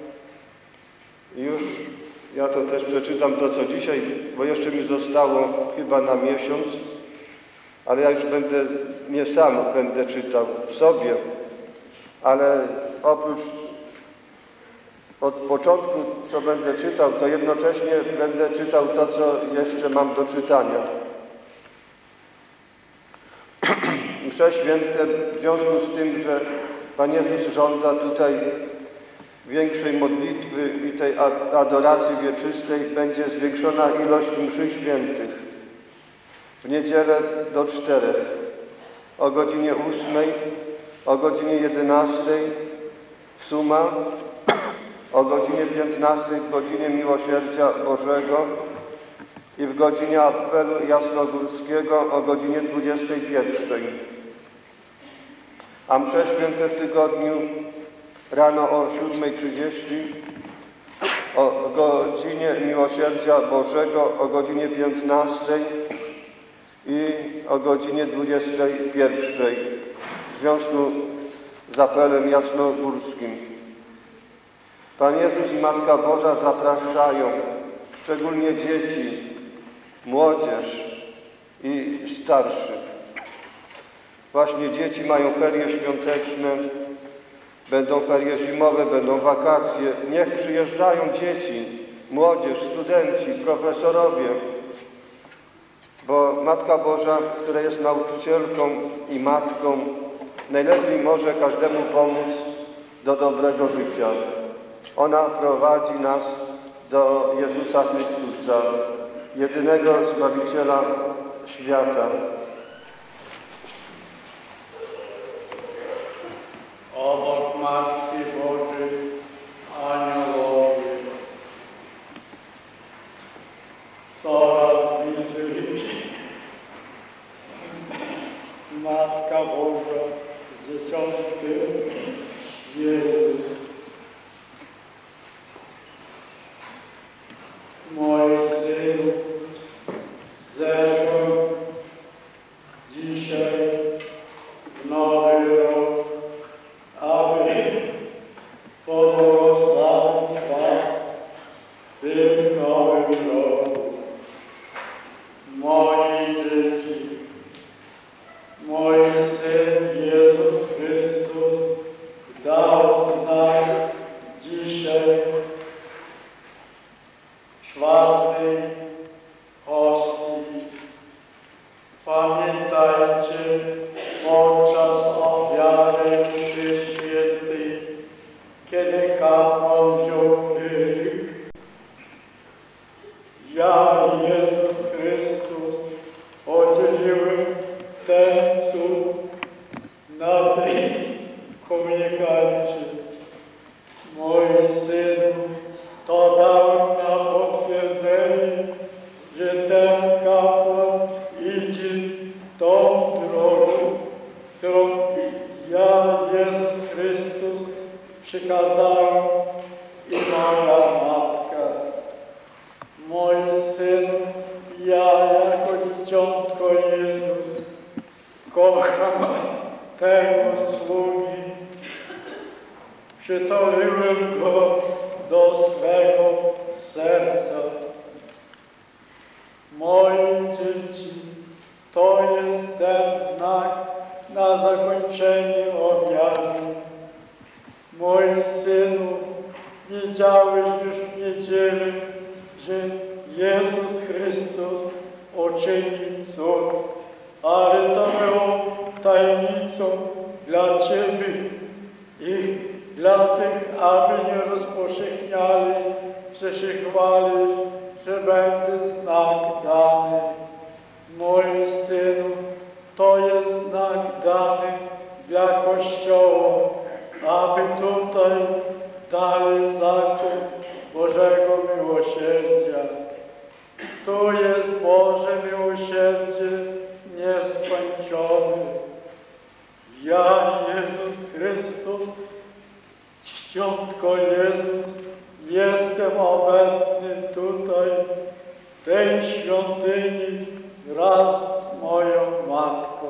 [SPEAKER 2] Już ja to też przeczytam to, co dzisiaj, bo jeszcze mi zostało chyba na miesiąc, ale ja już będę, nie sam będę czytał w sobie, ale oprócz od początku, co będę czytał, to jednocześnie będę czytał to, co jeszcze mam do czytania. Msze święte w związku z tym, że Pan Jezus żąda tutaj większej modlitwy i tej adoracji wieczystej, będzie zwiększona ilość mszy świętych. W niedzielę do czterech, o godzinie ósmej, o godzinie jedenastej suma, o godzinie piętnastej w godzinie Miłosierdzia Bożego i w godzinie apelu jasnogórskiego o godzinie dwudziestej pierwszej. A msze święte w tygodniu rano o siódmej trzydzieści, o godzinie Miłosierdzia Bożego o godzinie piętnastej i o godzinie dwudziestej pierwszej w związku z apelem jasnogórskim. Pan Jezus i Matka Boża zapraszają szczególnie dzieci, młodzież i starszych. Właśnie dzieci mają ferie świąteczne, będą ferie zimowe, będą wakacje. Niech przyjeżdżają dzieci, młodzież, studenci, profesorowie, bo Matka Boża, która jest nauczycielką i matką, najlepiej może każdemu pomóc do dobrego życia. Ona prowadzi nas do Jezusa Chrystusa, jedynego Zbawiciela świata.
[SPEAKER 3] Obok Matki Bożej, aniołowie, coraz bliżej Matka Boża, Dzieciątkiem Jezus. Mój Syn, zeszł dzisiaj w nowy rok, aby pobłogosławić Was w tym nowym roku. Moi dzieci, mój Syn Jezus Chrystus dał znak dzisiaj czwartej hostii. Pamiętajcie, podczas ofiary mszy świętej, kiedy kapłan wziął kielich, ja, Jezus Chrystus, podzieliłem ten cud na tej komunikacji. Mój Syn to dał na potwierdzenie, że ten kapłan idzie tą drogą, którą ja, Jezus Chrystus, przykazałem i moja matka. Mój Syn, ja jako dzieciątko Jezus kocham tego sługi, przytuliłem go do swego serca. Moje dzieci, to jest ten znak na zakończenie obiadu. Mój Synu, widziałeś już w niedzielę, że Jezus Chrystus uczynił cud, ale to było tajemnicą dla Ciebie i dla tych, aby nie rozpowszechniali, że się chwalisz, że będzie znak dany. Mój Synu, To jest znak dany dla Kościoła, aby tutaj dalej zakon Bożego miłosierdzia. Tu jest Boże miłosierdzie nieskończone. Ja, Jezus Chrystus, Czciątko Jezus, jestem obecny tutaj, w tej świątyni wraz z moją Matką.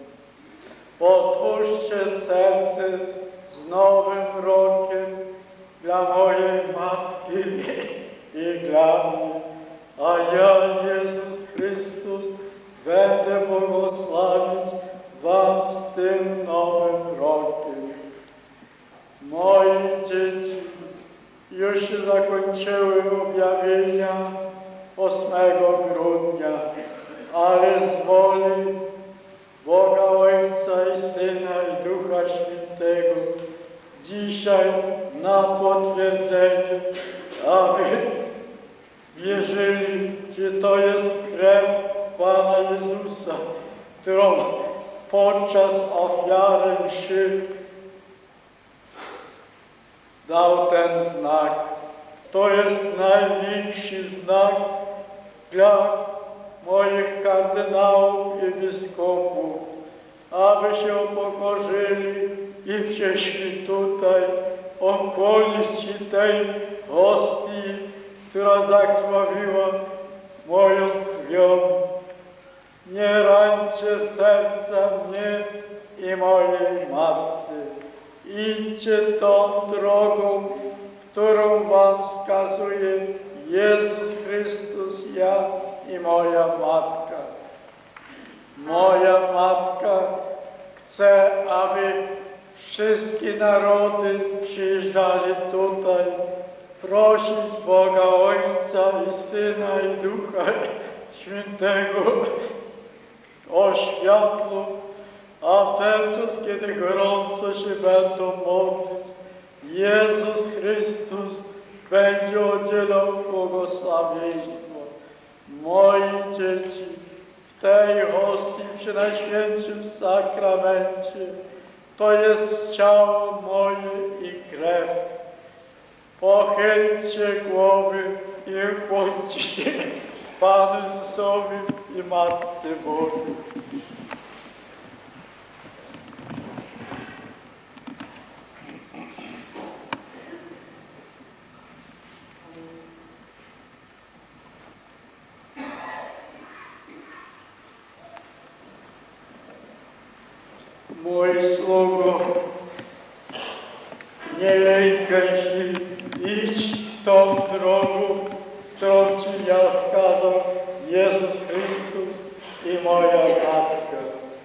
[SPEAKER 3] Otwórzcie serce z nowym rokiem dla mojej Matki i dla mnie, a ja, Jezus Chrystus, będę błogosławić Wam z tym nowym rokiem. Moje dzieci, już się zakończyły objawienia ósmego grudnia, ale z woli Boga Ojca i Syna i Ducha Świętego dzisiaj na potwierdzenie, aby wierzyli, że to jest krew Pana Jezusa, którą podczas ofiary mszy dał ten znak. To jest największy znak dla moich kardynałów i biskupów, aby się upokorzyli i przyszli tutaj okolić tej hostii, która zakrwawiła moją krwią. Nie rańcie serca mnie i mojej matce. Idźcie tą drogą, którą Wam wskazuje Jezus Chrystus, ja i moja Matka. Moja Matka chce, aby wszystkie narody przyjeżdżali tutaj, prosić Boga Ojca i Syna i Ducha Świętego o światło, a w ten czas, kiedy gorąco się będą modlić, Jezus Chrystus będzie udzielał błogosławieństwo. Moi dzieci, w tej hostii przy Najświętszym Sakramencie to jest ciało moje i krew. Pochylcie głowy i ukłońcie się Panu Jezusowi i Matce Bożej. Mój sługo, nie lękaj się, idź tą drogą, którą Ci ja wskazał Jezus Chrystus i moja Matka.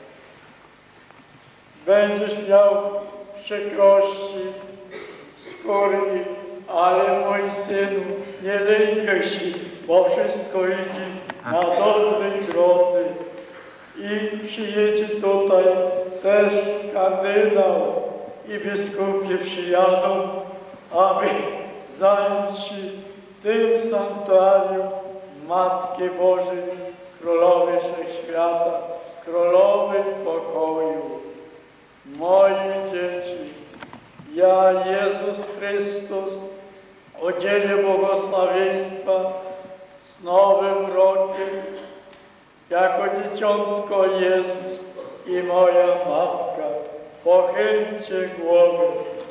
[SPEAKER 3] Będziesz miał przykrości skórki, ale mój synu, nie lękaj się, bo wszystko idzie na dobrej drodze. I przyjedzie tutaj też kardynał i biskupi przyjadą, aby zająć się tym sanktuarium Matki Bożej, Królowej Wszechświata, Królowej Pokoju. Moje dzieci, ja, Jezus Chrystus, udzielę błogosławieństwa z nowym rokiem, jako dzieciątko Jezus i moja Matka. Pochylcie głowy.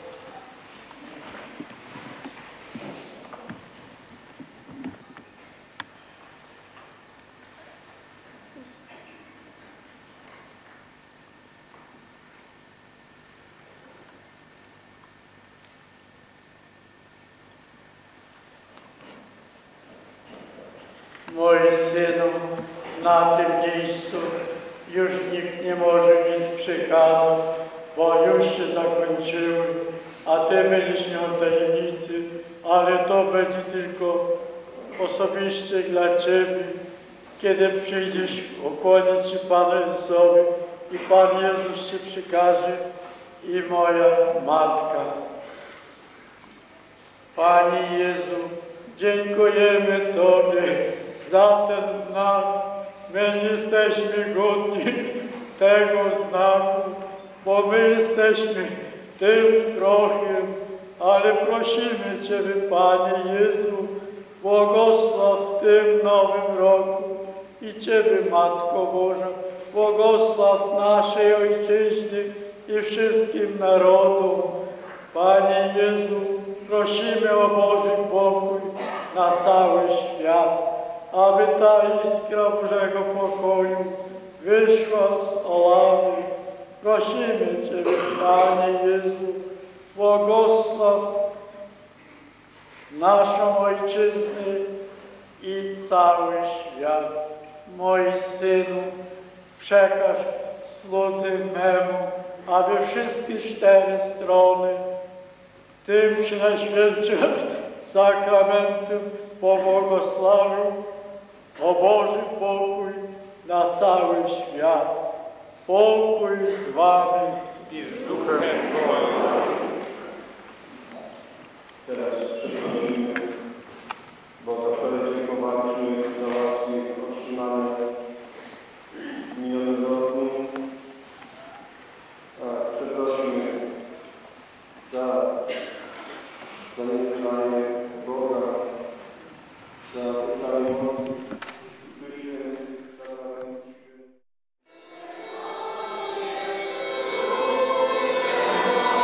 [SPEAKER 3] Mój synu, na tym miejscu już nikt nie może mieć przykazu, bo już się zakończyły, a Ty będziesz miał tajemnicy, ale to będzie tylko osobiście dla Ciebie, kiedy przyjdziesz ukłonić się Panu Jezusowi i Pan Jezus Ci przykaże i moja Matka. Panie Jezu, dziękujemy Tobie za ten znak. My nie jesteśmy godni, tego znaku, bo my jesteśmy tym prochem, ale prosimy Ciebie, Panie Jezu, błogosław w tym nowym roku i Ciebie, Matko Boża, błogosław naszej Ojczyźnie i wszystkim narodom. Panie Jezu, prosimy o Boży pokój na cały świat, aby ta iskra Bożego pokoju wyszła z Olawy. Prosimy Ciebie, Panie Jezu, błogosław naszą Ojczyznę i cały świat. Moi Synu, przekaż słudzy memu, aby wszystkie cztery strony tym Przenajświętszym sakramentem pobłogosławił o Boży pokój na cały świat. Pokój z Wami
[SPEAKER 1] I z duchem Twoim.
[SPEAKER 2] Teraz przeprosimy Boga Wczoraj popatrzmy za łaski otrzymane w minionym roku. A przeprosimy za zaniedbanie Boga, za uznanie mocy Duchu Świętych, sakramentów.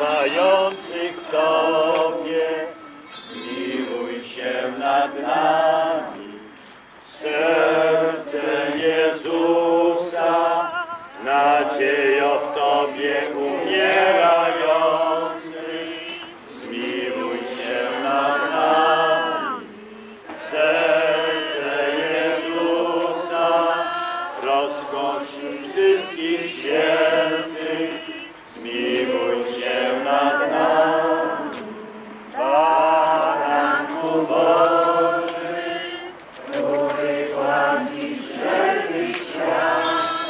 [SPEAKER 1] ufających Tobie, zmiłuj się nad nami. Serce Jezusa, nadziejo w Tobie umierający, zmiłuj się nad nami. Serce Jezusa, rozkoszy wszystkich świętych, zmiłuj się nad nami. Baranku Boży, który gładzi wszelki świat.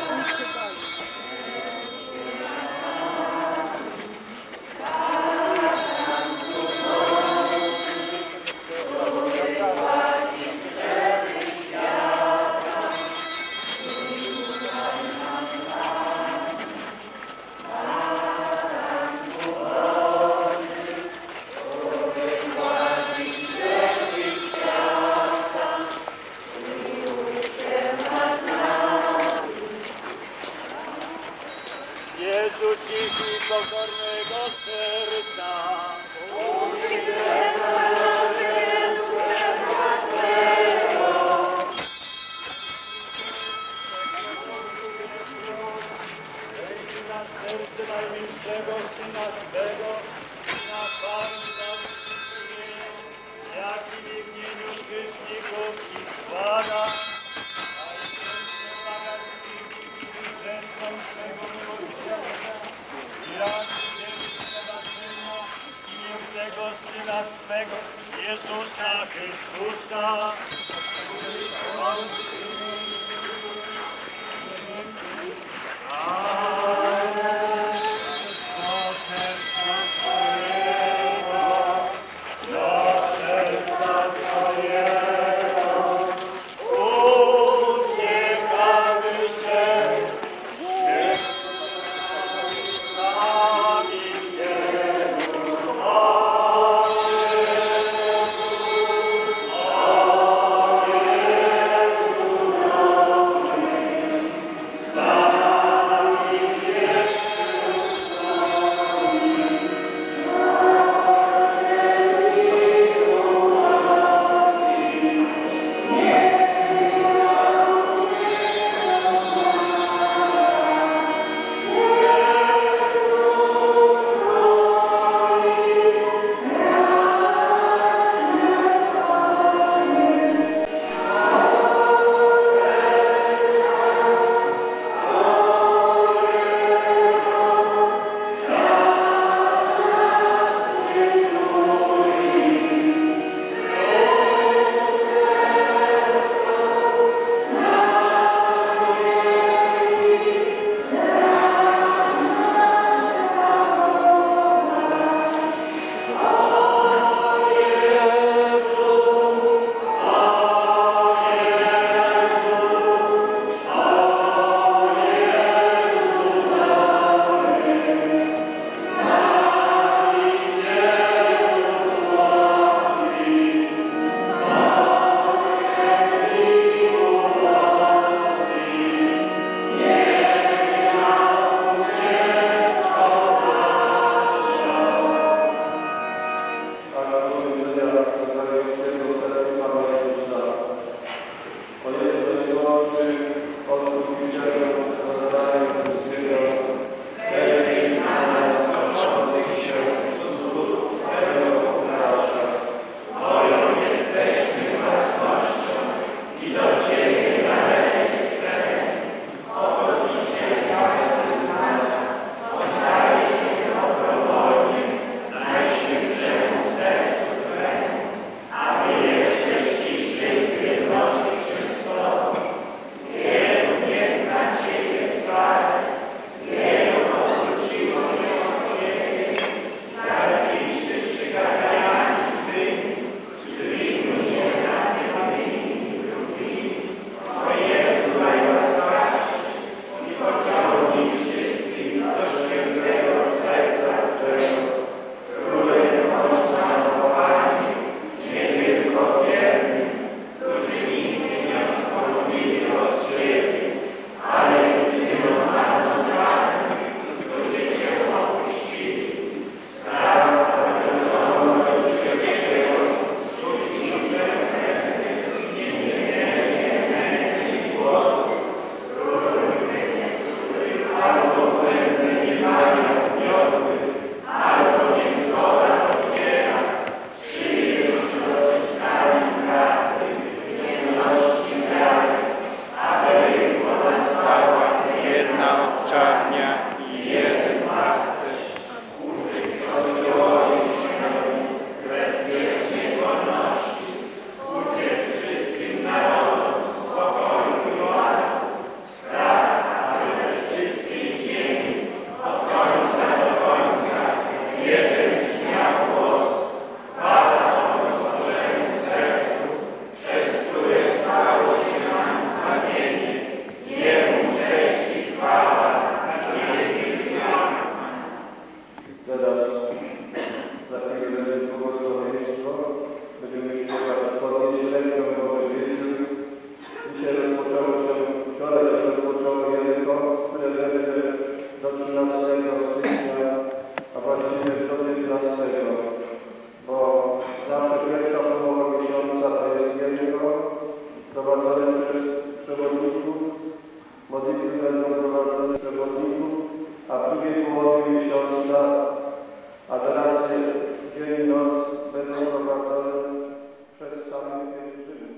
[SPEAKER 1] Jezu, cichy pokornego serca, na serce najmilszego Syna swego, na Pana wysłuchuje, jaki w imieniu grzeszników i składa, a święte błagać rzeczą swego miłosierdzia, i razy przebaczenia imiennego Syna swego, Jezusa Chrystusa. Oh
[SPEAKER 2] południu i siostra, adoracje dzień i noc będą prowadzone przez samych pielgrzymów.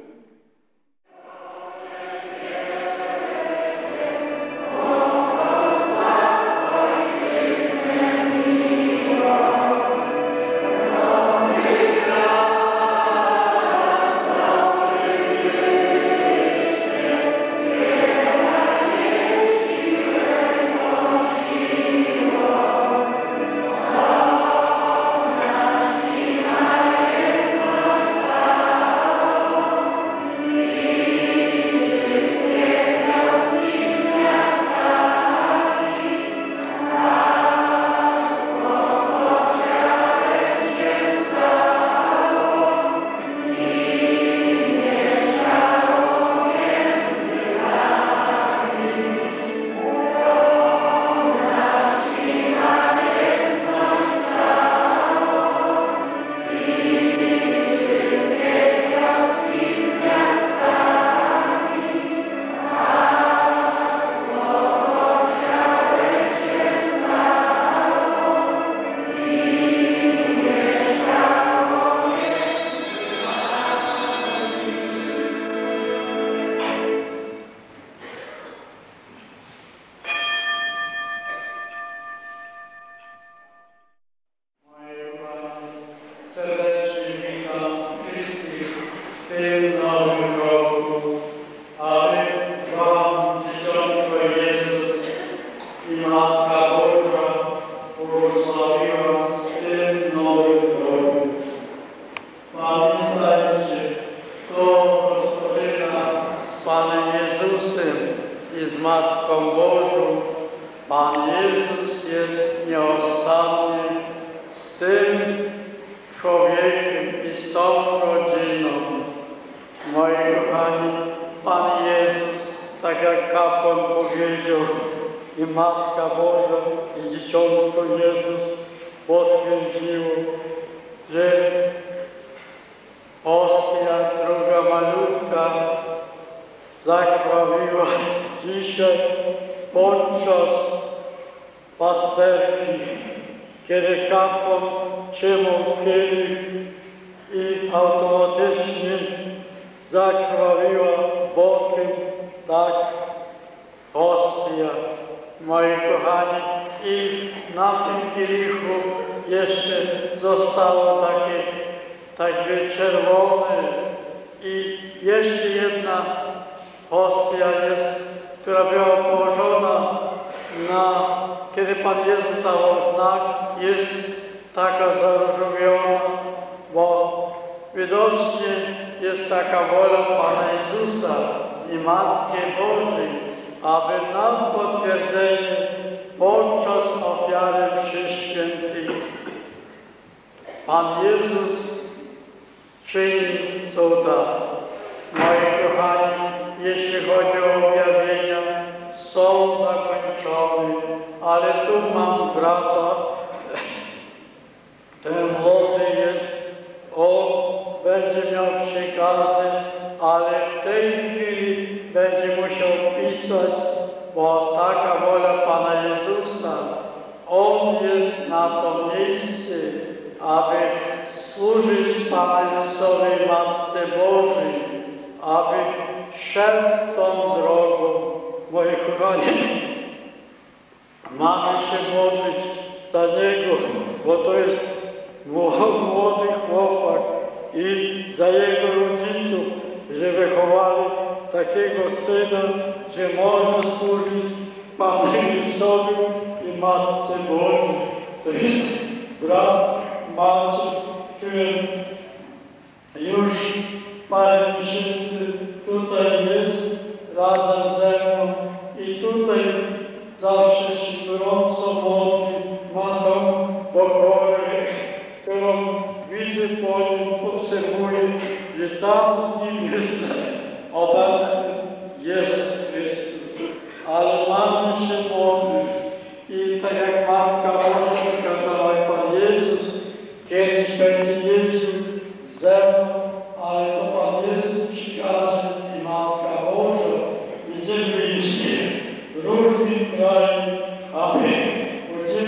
[SPEAKER 3] różnych krajów, aby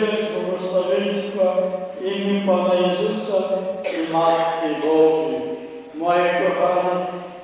[SPEAKER 3] Pana Jezusa i Matki Bożej. Moje kochane,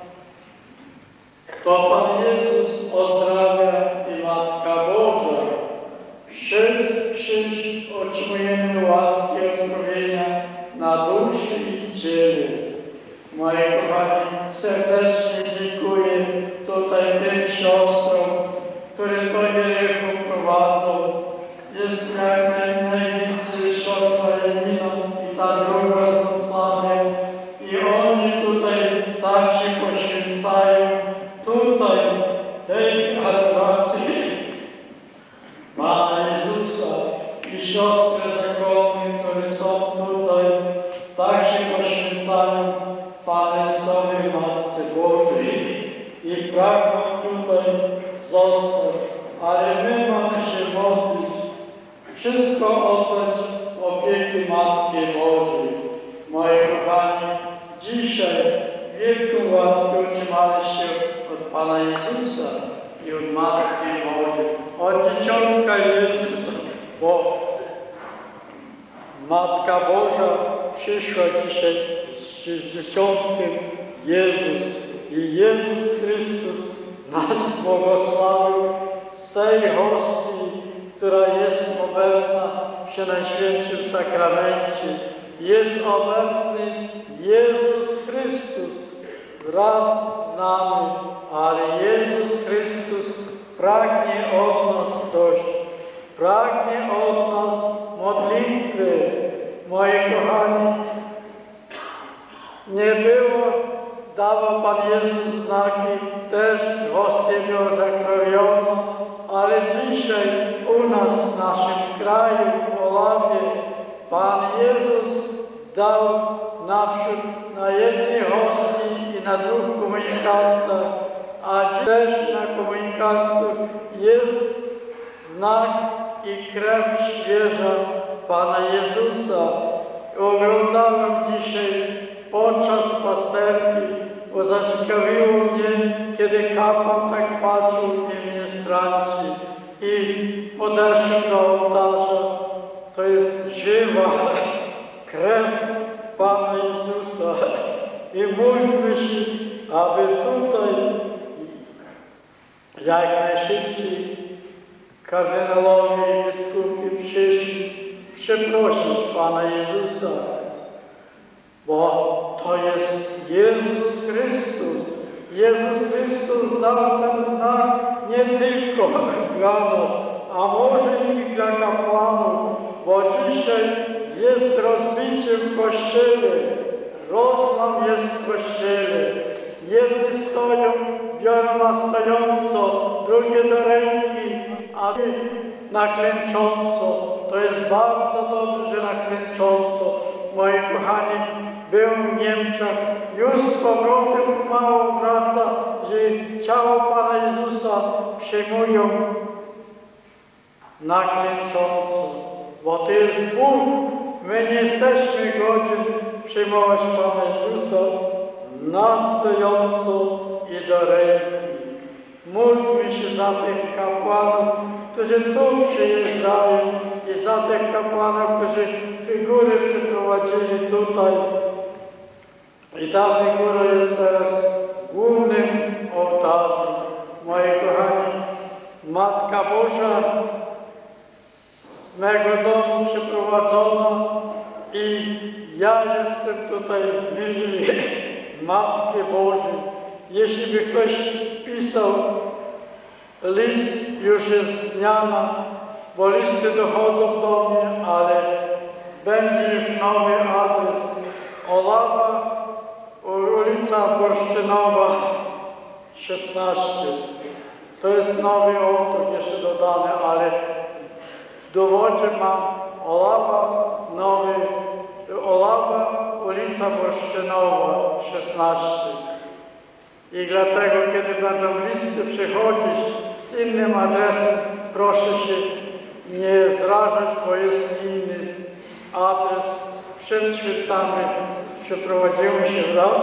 [SPEAKER 3] to Pan Jezus ozdrawia i Matka Boża. Przez krzyż otrzymujemy łaski odnowienia na duszy i ciele. Moje kochani, serdecznie dziękuję tutaj tym siostrom, które do Jerychu prowadzą. Jest jak najwięcej siostra Janina i ta druga z Wrocławiem. I oni tutaj tak się poświęcają, tutaj tej adoracji Pana Jezusa i siostry zakonne, które są tutaj, tak się poświęcają Panu Jezusowi Matce Bożej i pragną tutaj zostać, ale my mamy się modlić, wszystko oddać w opieki Matki Bożej. Moi kochani, dzisiaj wielką łaskę otrzymaliście od Pana Jezusa i od Matki Bożej, od Dzieciątka Jezusa, bo Matka Boża przyszła dzisiaj z Dzieciątkiem Jezus i Jezus Chrystus nas błogosławił z tej hostii, która jest obecna w Przenajświętszym Sakramencie. Jest obecny Jezus Chrystus wraz z nami, ale Jezus Chrystus pragnie od nas coś, pragnie od nas modlitwy. Moi kochani, nie było, dawał Pan Jezus znaki, też hostię była zakrojona, ale dzisiaj u nas, w naszym kraju, w Olawie, Pan Jezus dał naprzód na jednej hostii i na dwóch komunikantach, a też na komunikantach jest znak i krew świeża Pana Jezusa. Oglądałem dzisiaj podczas pasterki, bo zaciekawiło mnie, kiedy kapłan tak patrzył w ministranci i podeszłem do ołtarza. To jest żywa krew Pana Jezusa i módlmy się, aby tutaj jak najszybciej kardynalowie i biskupi przyszli przeprosić Pana Jezusa, bo to jest Jezus Chrystus. Jezus Chrystus dał ten znak nie tylko dla nas, a może i dla kapłanów, bo dzisiaj jest rozbicie w Kościele, rozłam jest w Kościele. Jedni stoją, biorą na stojąco, drugie do ręki, a ty na klęcząco. To jest bardzo dobrze, że na klęcząco. Moi kochani, byłem w Niemczech, już z powrotem mało wraca, że ciało Pana Jezusa przyjmują na klęcząco, bo to jest Bóg. My nie jesteśmy godzin przyjmować Pana Jezusa na stojąco i do ręki. Módlmy się za tych kapłanów, którzy tu przyjeżdżają i za tych kapłanów, którzy figury przyprowadzili tutaj. I ta figura jest teraz głównym ołtarzem. Moi kochani, Matka Boża z mego domu przyprowadzona i ja jestem tutaj bliżej Matki Bożej. Jeśli by ktoś pisał list, już jest zmiana, bo listy dochodzą do mnie, ale będzie już nowy adres. Olawa, ulica Bursztynowa szesnaście. To jest nowy ołtarz jeszcze dodany, ale w dowodzie mam Olawa, nowy, Olawa, ulica Bursztynowa szesnaście. I dlatego, kiedy będą listy przychodzić z innym adresem, proszę się nie zrażać, bo jest inny adres. Przed świętami przeprowadziłem się wraz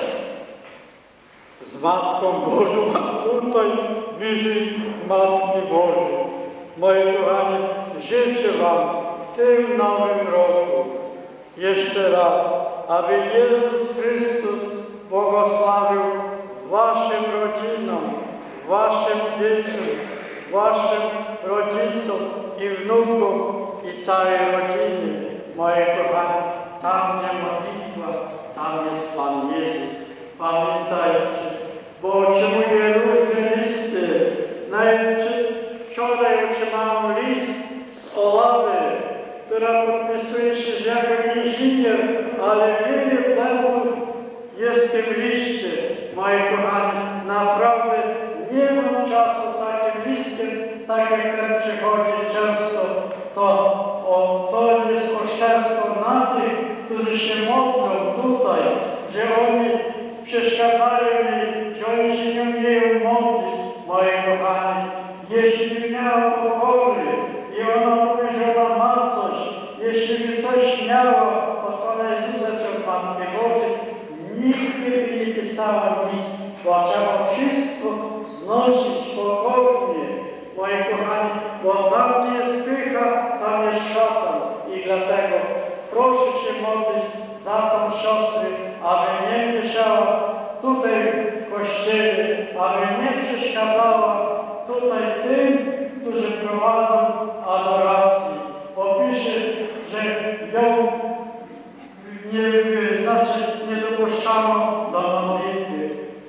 [SPEAKER 3] z Matką Bożą, a tutaj bliżej Matki Bożej. Moi kochani, życzę Wam w tym nowym roku jeszcze raz, aby Jezus Chrystus błogosławił waszym rodzinom, waszym dzieciom, waszym rodzicom i wnukom i całej rodzinie. Moje kochane, tam gdzie modlitwa, tam jest Pan Jezus. Pamiętajcie, bo otrzymuję różne listy. Nawet wczoraj otrzymałem list z Olawy, która podpisuje się jako inżynier, ale wiele błędów jest w tym liście. Moi kochani, naprawdę nie mam czasu takim listem, tak jak ten przychodzi często. To, o, to jest oszczerstwo na tych, którzy się modlą tutaj, że oni przeszkadzają mi, że oni się nie umieją modlić. Moi kochani, jeśli miała pokory i ona mówi, że ona ma coś, jeśli by coś miała od Pana Jezusa czy od Matki Bożej, nigdy by nie pisała nic, bo trzeba wszystko znosić pokornie, moi kochani, bo tam, gdzie jest pycha, tam jest szatan i dlatego proszę się modlić za tą siostrę, aby nie mieszała tutaj w kościele, aby nie przeszkadzała tutaj tym, którzy prowadzą adorację. Opisze, że ją nie, znaczy nie dopuszczano do modlitwy.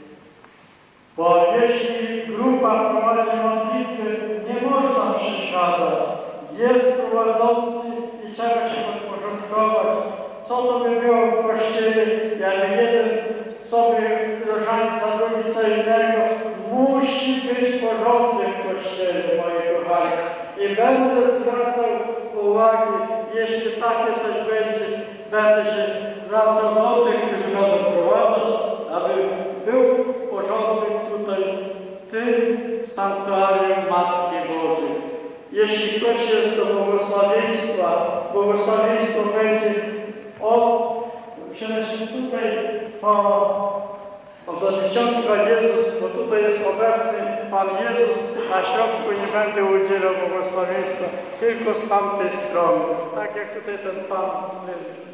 [SPEAKER 3] Bo jeśli grupa prowadzi modlitwy, nie można przeszkadzać. Jest prowadzący i trzeba się podporządkować. Co to by było w kościele, jak jeden sobie różańca, drugi co innego. Musi być porządek w kościele, moi kochani. I będę zwracał uwagi, jeśli takie coś będzie, będę się zwracał do tych, którzy będą prowadzić, aby był porządek tutaj w tym sanktuarium Matki Bożej. Jeśli ktoś jest do błogosławieństwa, błogosławieństwo będzie od, przynajmniej tutaj po do dziesiątka Jezus, bo tutaj jest obecny Pan Jezus, na środku nie będę udzielał błogosławieństwa, tylko z tamtej strony, tak jak tutaj ten Pan zlecił.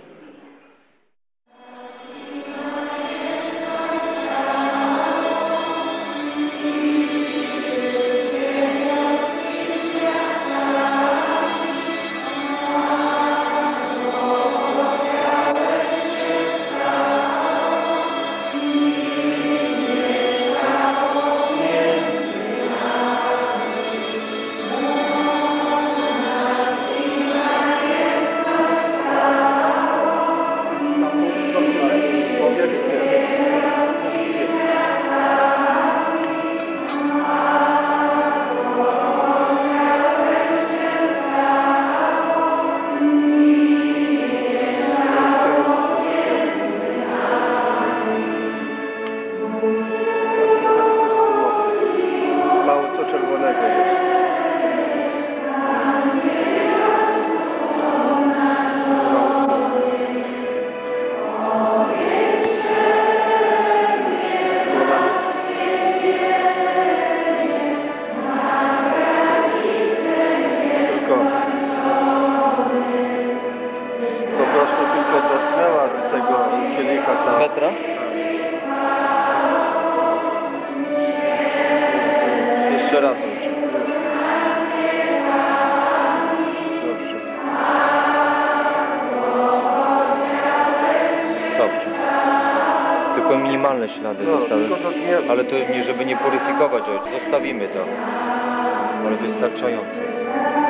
[SPEAKER 6] Jeszcze raz uczy.
[SPEAKER 2] Dobrze.
[SPEAKER 6] Dobrze. Tylko minimalne ślady
[SPEAKER 2] No,
[SPEAKER 6] zostały.
[SPEAKER 2] tylko dotkniemy.
[SPEAKER 6] Ale to nie, żeby nie puryfikować, ojcze. Zostawimy to. Ale wystarczająco jest.